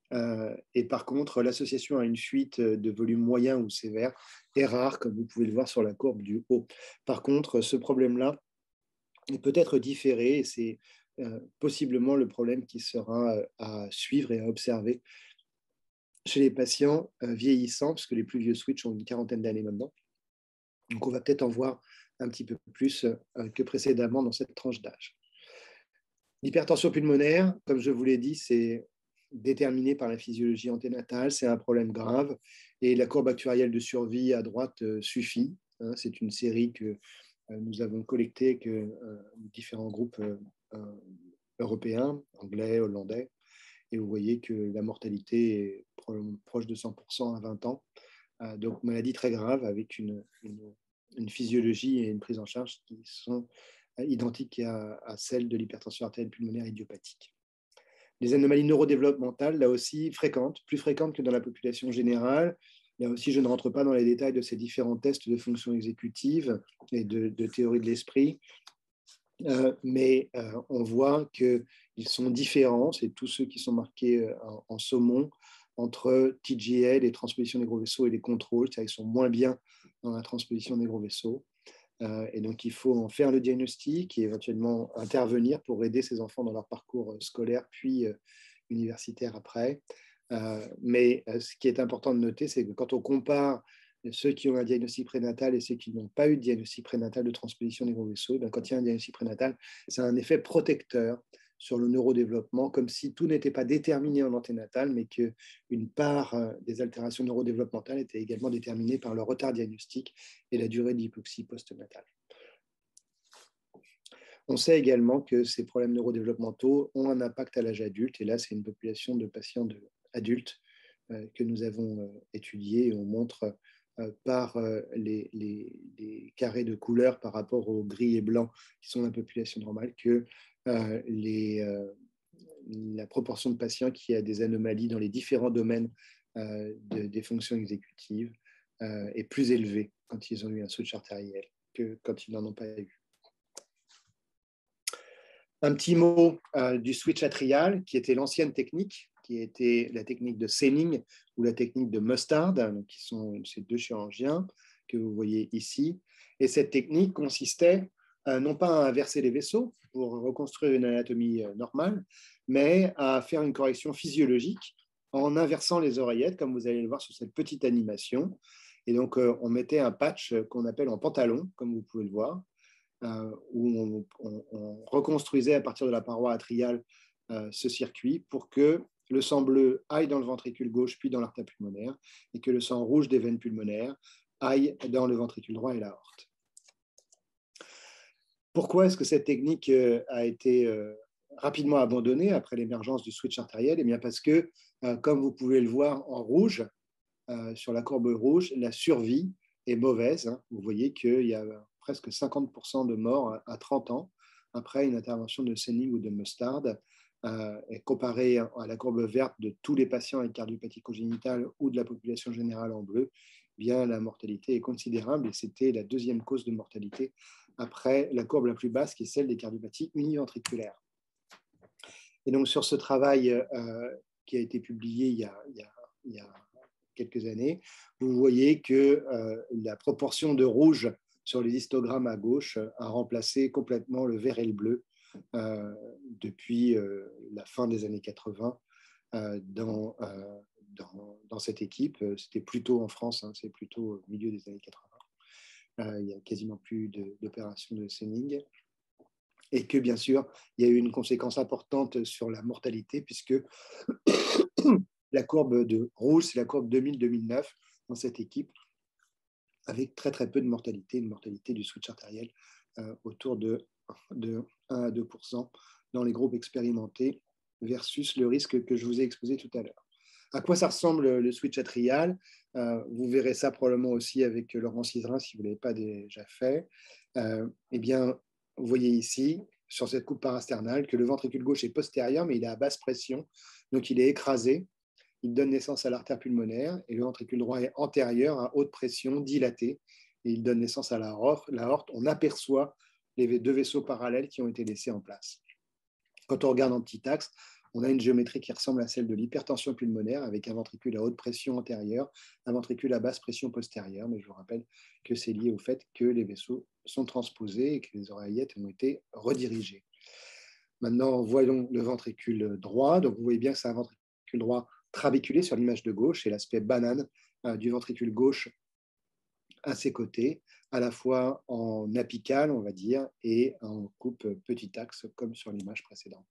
Et par contre, l'association à une fuite de volume moyen ou sévère est rare, comme vous pouvez le voir sur la courbe du haut. Par contre, ce problème-là est peut-être différé et c'est possiblement le problème qui sera à suivre et à observer chez les patients vieillissants, parce que les plus vieux switch ont une quarantaine d'années maintenant. Donc, on va peut-être en voir un petit peu plus que précédemment dans cette tranche d'âge. L'hypertension pulmonaire, comme je vous l'ai dit, c'est déterminé par la physiologie anténatale, c'est un problème grave et la courbe actuarielle de survie à droite suffit. C'est une série que nous avons collectée avec différents groupes européens, anglais, hollandais, et vous voyez que la mortalité est proche de 100% à 20 ans. Donc, maladie très grave avec une physiologie et une prise en charge qui sont identiques à celles de l'hypertension artérielle pulmonaire idiopathique. Les anomalies neurodéveloppementales, là aussi, fréquentes, plus fréquentes que dans la population générale. Là aussi, je ne rentre pas dans les détails de ces différents tests de fonction exécutive et de théorie de l'esprit, mais on voit qu'ils sont différents, c'est tous ceux qui sont marqués en saumon, entre TGL, les transpositions des gros vaisseaux, et les contrôles, c'est-à-dire qu'ils sont moins bien dans la transposition des gros vaisseaux. Et donc, il faut en faire le diagnostic et éventuellement intervenir pour aider ces enfants dans leur parcours scolaire, puis universitaire après. Mais ce qui est important de noter, c'est que quand on compare ceux qui ont un diagnostic prénatal et ceux qui n'ont pas eu de diagnostic prénatal de transposition des gros vaisseaux, quand il y a un diagnostic prénatal, c'est un effet protecteur sur le neurodéveloppement, comme si tout n'était pas déterminé en anténatal, mais qu'une part des altérations neurodéveloppementales était également déterminée par le retard diagnostique et la durée de l'hypoxie postnatale. On sait également que ces problèmes neurodéveloppementaux ont un impact à l'âge adulte, et là, c'est une population de patients adultes que nous avons étudiés, et on montre par les carrés de couleur par rapport aux gris et blancs qui sont la population normale, que la proportion de patients qui a des anomalies dans les différents domaines des fonctions exécutives est plus élevée quand ils ont eu un switch artériel que quand ils n'en ont pas eu. Un petit mot du switch atrial, qui était l'ancienne technique, qui était la technique de Senning ou la technique de Mustard, qui sont ces deux chirurgiens que vous voyez ici. Et cette technique consistait non pas à inverser les vaisseaux pour reconstruire une anatomie normale, mais à faire une correction physiologique en inversant les oreillettes, comme vous allez le voir sur cette petite animation. Et donc, on mettait un patch qu'on appelle en pantalon, comme vous pouvez le voir, où on reconstruisait à partir de la paroi atriale ce circuit pour que le sang bleu aille dans le ventricule gauche puis dans l'artère pulmonaire et que le sang rouge des veines pulmonaires aille dans le ventricule droit et l'aorte. Pourquoi est-ce que cette technique a été rapidement abandonnée après l'émergence du switch artériel? Eh bien parce que, comme vous pouvez le voir en rouge, sur la courbe rouge, la survie est mauvaise. Vous voyez qu'il y a presque 50% de morts à 30 ans après une intervention de Senning ou de Mustard. Et comparé à la courbe verte de tous les patients avec cardiopathie congénitale ou de la population générale en bleu, bien la mortalité est considérable et c'était la deuxième cause de mortalité après la courbe la plus basse qui est celle des cardiopathies univentriculaires. Et donc sur ce travail qui a été publié il y a quelques années, vous voyez que la proportion de rouge sur les histogrammes à gauche a remplacé complètement le vert et le bleu depuis la fin des années 80 dans cette équipe. C'était plutôt en France, c'est plutôt au milieu des années 80. Il n'y a quasiment plus d'opérations de Senning. Et que bien sûr, il y a eu une conséquence importante sur la mortalité puisque la courbe de rouge, c'est la courbe 2000-2009 dans cette équipe, avec très très peu de mortalité, une mortalité du switch artériel autour de 1 à 2% dans les groupes expérimentés versus le risque que je vous ai exposé tout à l'heure. À quoi ça ressemble le switch atrial? Vous verrez ça probablement aussi avec Laurent Cizerin si vous ne l'avez pas déjà fait. Eh bien, vous voyez ici, sur cette coupe parasternale, que le ventricule gauche est postérieur, mais il est à basse pression, donc il est écrasé. Il donne naissance à l'artère pulmonaire et le ventricule droit est antérieur à haute pression, dilaté, et il donne naissance à l'aorte. On aperçoit les deux vaisseaux parallèles qui ont été laissés en place. Quand on regarde en petit axe, On a une géométrie qui ressemble à celle de l'hypertension pulmonaire avec un ventricule à haute pression antérieure, un ventricule à basse pression postérieure. Mais je vous rappelle que c'est lié au fait que les vaisseaux sont transposés et que les oreillettes ont été redirigées. Maintenant, voyons le ventricule droit. Donc, vous voyez bien que c'est un ventricule droit trabiculé sur l'image de gauche et l'aspect banane du ventricule gauche à ses côtés, à la fois en apical, on va dire, et en coupe petit axe, comme sur l'image précédente.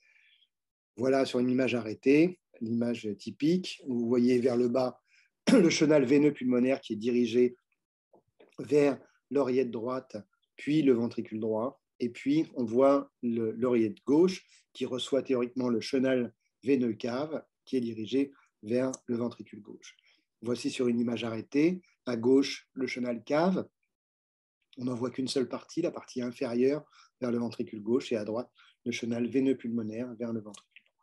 Voilà sur une image arrêtée, l'image typique. Vous voyez vers le bas le chenal veineux pulmonaire qui est dirigé vers l'oreillette droite, puis le ventricule droit. Et puis, on voit l'oreillette gauche qui reçoit théoriquement le chenal veineux cave qui est dirigé vers le ventricule gauche. Voici sur une image arrêtée, à gauche, le chenal cave. On n'en voit qu'une seule partie, la partie inférieure vers le ventricule gauche, et à droite, le chenal veineux pulmonaire vers le ventricule droit.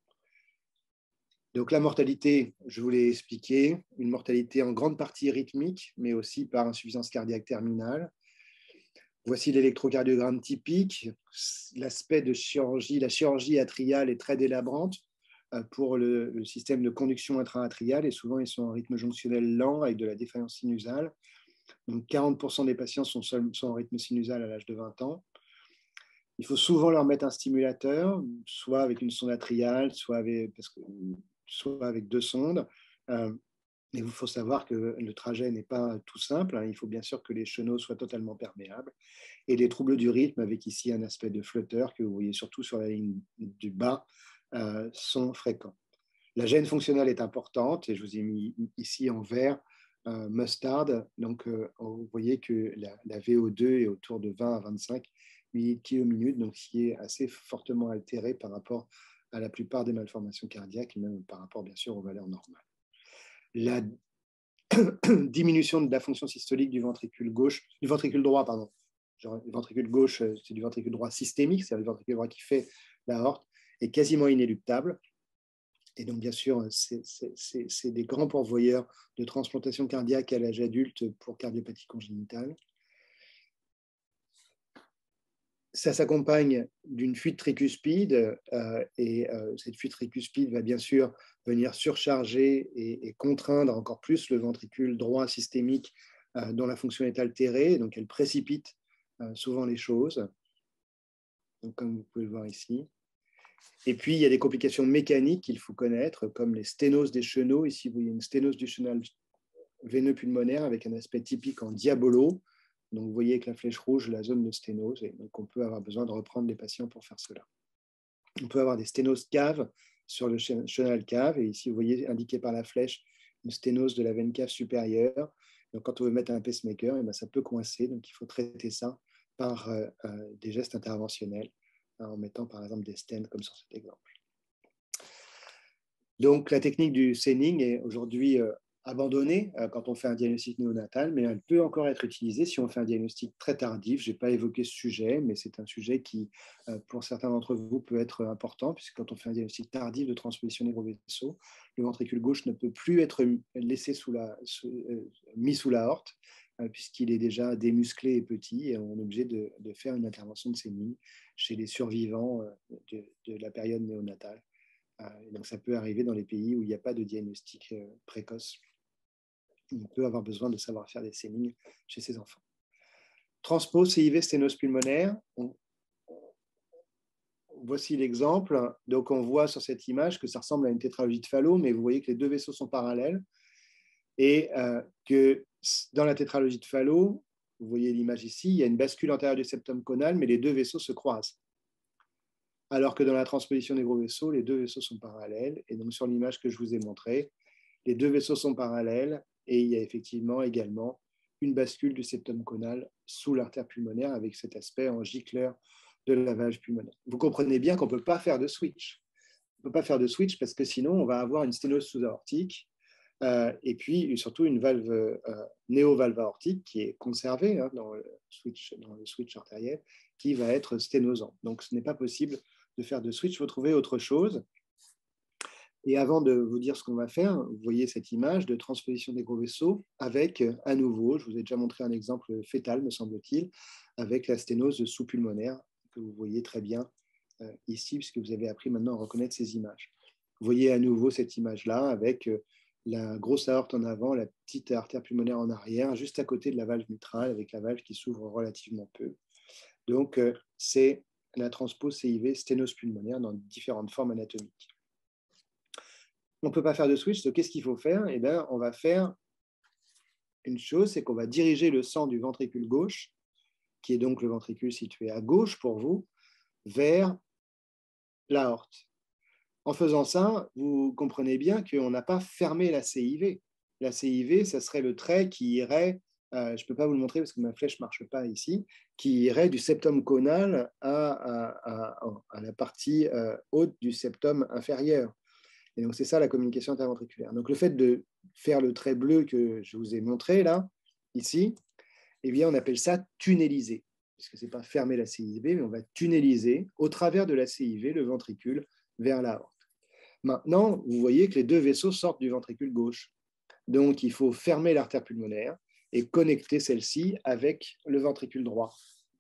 Donc la mortalité, je vous l'ai expliqué, une mortalité en grande partie rythmique, mais aussi par insuffisance cardiaque terminale. Voici l'électrocardiogramme typique. L'aspect de chirurgie, la chirurgie atriale est très délabrante pour le système de conduction intra-atriale, et souvent ils sont en rythme jonctionnel lent avec de la défaillance sinusale. Donc 40% des patients sont en rythme sinusal à l'âge de 20 ans. Il faut souvent leur mettre un stimulateur, soit avec une sonde atriale, soit avec 2 sondes. Mais il faut savoir que le trajet n'est pas tout simple. Il faut bien sûr que les chenaux soient totalement perméables. Et les troubles du rythme, avec ici un aspect de flotteur que vous voyez surtout sur la ligne du bas, sont fréquents. La gêne fonctionnelle est importante, et je vous ai mis ici en vert mustard. Donc, vous voyez que la VO2 est autour de 20 à 25 ml/min, donc ce qui est assez fortement altéré par rapport à la plupart des malformations cardiaques, et même par rapport, bien sûr, aux valeurs normales. La diminution de la fonction systolique du ventricule droit, pardon. Genre, le ventricule gauche, c'est du ventricule droit systémique, c'est-à-dire le ventricule droit qui fait l'aorte, est quasiment inéluctable. Et donc, bien sûr, c'est des grands pourvoyeurs de transplantation cardiaque à l'âge adulte pour cardiopathie congénitale. Ça s'accompagne d'une fuite tricuspide, et cette fuite tricuspide va bien sûr venir surcharger et contraindre encore plus le ventricule droit systémique dont la fonction est altérée, donc elle précipite souvent les choses, donc, comme vous pouvez le voir ici. Et puis, il y a des complications mécaniques qu'il faut connaître, comme les sténoses des chenaux. Ici, vous voyez une sténose du chenal veineux pulmonaire avec un aspect typique en diabolo. Donc, vous voyez avec la flèche rouge la zone de sténose, et donc on peut avoir besoin de reprendre les patients pour faire cela. On peut avoir des sténoses caves sur le chenal cave, et ici, vous voyez indiqué par la flèche une sténose de la veine cave supérieure. Donc, quand on veut mettre un pacemaker, et bien, ça peut coincer, donc il faut traiter ça par des gestes interventionnels, en mettant par exemple des stents comme sur cet exemple. Donc la technique du Senning est aujourd'hui abandonnée quand on fait un diagnostic néonatal, mais elle peut encore être utilisée si on fait un diagnostic très tardif. Je n'ai pas évoqué ce sujet, mais c'est un sujet qui, pour certains d'entre vous, peut être important, puisque quand on fait un diagnostic tardif de transposition négro-vaisseau, le ventricule gauche ne peut plus être laissé mis sous la horte, puisqu'il est déjà démusclé et petit, et on est obligé de faire une intervention de Senning chez les survivants de la période néonatale. Donc ça peut arriver dans les pays où il n'y a pas de diagnostic précoce. On peut avoir besoin de savoir faire des Senning chez ces enfants. Transpose CIV sténose pulmonaire. Voici l'exemple. Donc on voit sur cette image que ça ressemble à une tétralogie de Fallot, mais vous voyez que les 2 vaisseaux sont parallèles, et que dans la tétralogie de Fallot, vous voyez l'image ici, il y a une bascule antérieure du septum conal, mais les 2 vaisseaux se croisent. Alors que dans la transposition des gros vaisseaux, les 2 vaisseaux sont parallèles. Et donc, sur l'image que je vous ai montrée, les 2 vaisseaux sont parallèles, et il y a effectivement également une bascule du septum conal sous l'artère pulmonaire avec cet aspect en gicleur de lavage pulmonaire. Vous comprenez bien qu'on ne peut pas faire de switch. On ne peut pas faire de switch parce que sinon, on va avoir une sténose sous-aortique et puis surtout une valve néovalve aortique qui est conservée dans le switch artériel, qui va être sténosant. Donc, ce n'est pas possible de faire de switch, il faut trouver autre chose. Et avant de vous dire ce qu'on va faire, vous voyez cette image de transposition des gros vaisseaux avec, à nouveau, je vous ai déjà montré un exemple fœtal, me semble-t-il, avec la sténose sous-pulmonaire que vous voyez très bien ici, puisque vous avez appris maintenant à reconnaître ces images. Vous voyez à nouveau cette image-là avec la grosse aorte en avant, la petite artère pulmonaire en arrière, juste à côté de la valve mitrale, avec la valve qui s'ouvre relativement peu. Donc, c'est la transpose CIV sténose pulmonaire dans différentes formes anatomiques. On ne peut pas faire de switch, donc qu'est-ce qu'il faut faire? Eh bien, on va faire une chose, c'est qu'on va diriger le sang du ventricule gauche, qui est donc le ventricule situé à gauche pour vous, vers l'aorte. En faisant ça, vous comprenez bien qu'on n'a pas fermé la CIV. La CIV, ça serait le trait qui irait, je ne peux pas vous le montrer parce que ma flèche ne marche pas ici, qui irait du septum caudal à la partie haute du septum inférieur. Et donc, c'est ça la communication interventriculaire. Donc, le fait de faire le trait bleu que je vous ai montré là, ici, eh bien, on appelle ça tunneliser. Parce que ce n'est pas fermer la CIV, mais on va tunneliser au travers de la CIV le ventricule vers l'aorte. Maintenant, vous voyez que les deux vaisseaux sortent du ventricule gauche. Donc, il faut fermer l'artère pulmonaire et connecter celle-ci avec le ventricule droit.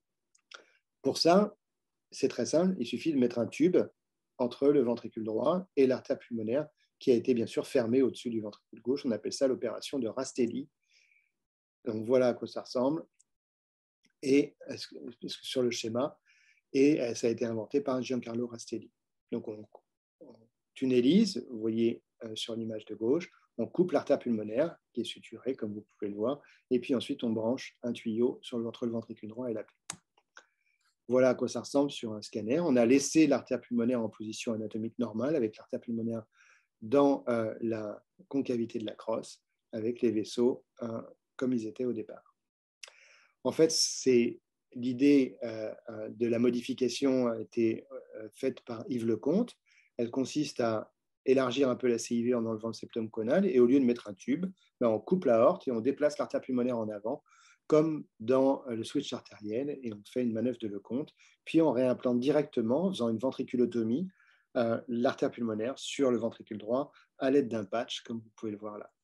Pour ça, c'est très simple, il suffit de mettre un tube entre le ventricule droit et l'artère pulmonaire qui a été bien sûr fermée au-dessus du ventricule gauche. On appelle ça l'opération de Rastelli. Donc, voilà à quoi ça ressemble et, sur le schéma. Et ça a été inventé par Giancarlo Rastelli. Donc, on tunnelise, vous voyez sur l'image de gauche, on coupe l'artère pulmonaire qui est suturée, comme vous pouvez le voir, et puis ensuite on branche un tuyau entre le ventricule droit et la plaie. Voilà à quoi ça ressemble sur un scanner. On a laissé l'artère pulmonaire en position anatomique normale, avec l'artère pulmonaire dans la concavité de la crosse, avec les vaisseaux comme ils étaient au départ. En fait, c'est l'idée de la modification a été faite par Yves Lecomte. Elle consiste à élargir un peu la CIV en enlevant le septum caudal et au lieu de mettre un tube, on coupe l'aorte et on déplace l'artère pulmonaire en avant, comme dans le switch artériel, et on fait une manœuvre de Lecomte. Puis on réimplante directement, en faisant une ventriculotomie, l'artère pulmonaire sur le ventricule droit à l'aide d'un patch, comme vous pouvez le voir là.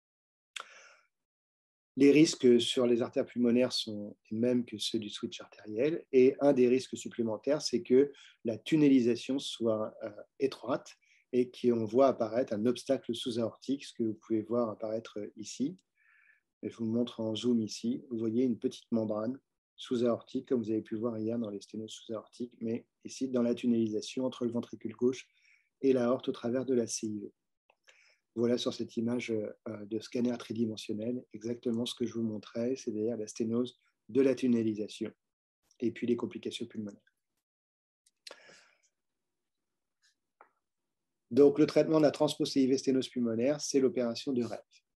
Les risques sur les artères pulmonaires sont les mêmes que ceux du switch artériel. Et un des risques supplémentaires, c'est que la tunnelisation soit étroite et qu'on voit apparaître un obstacle sous-aortique, ce que vous pouvez voir apparaître ici. Je vous le montre en zoom ici. Vous voyez une petite membrane sous-aortique, comme vous avez pu voir hier dans les sténoses sous-aortiques, mais ici dans la tunnelisation entre le ventricule gauche et l'aorte au travers de la CIV. Voilà sur cette image de scanner tridimensionnel exactement ce que je vous montrais, c'est-à-dire la sténose de la tunnelisation et puis les complications pulmonaires. Donc, le traitement de la transpose CIV sténose pulmonaire, c'est l'opération de rêve.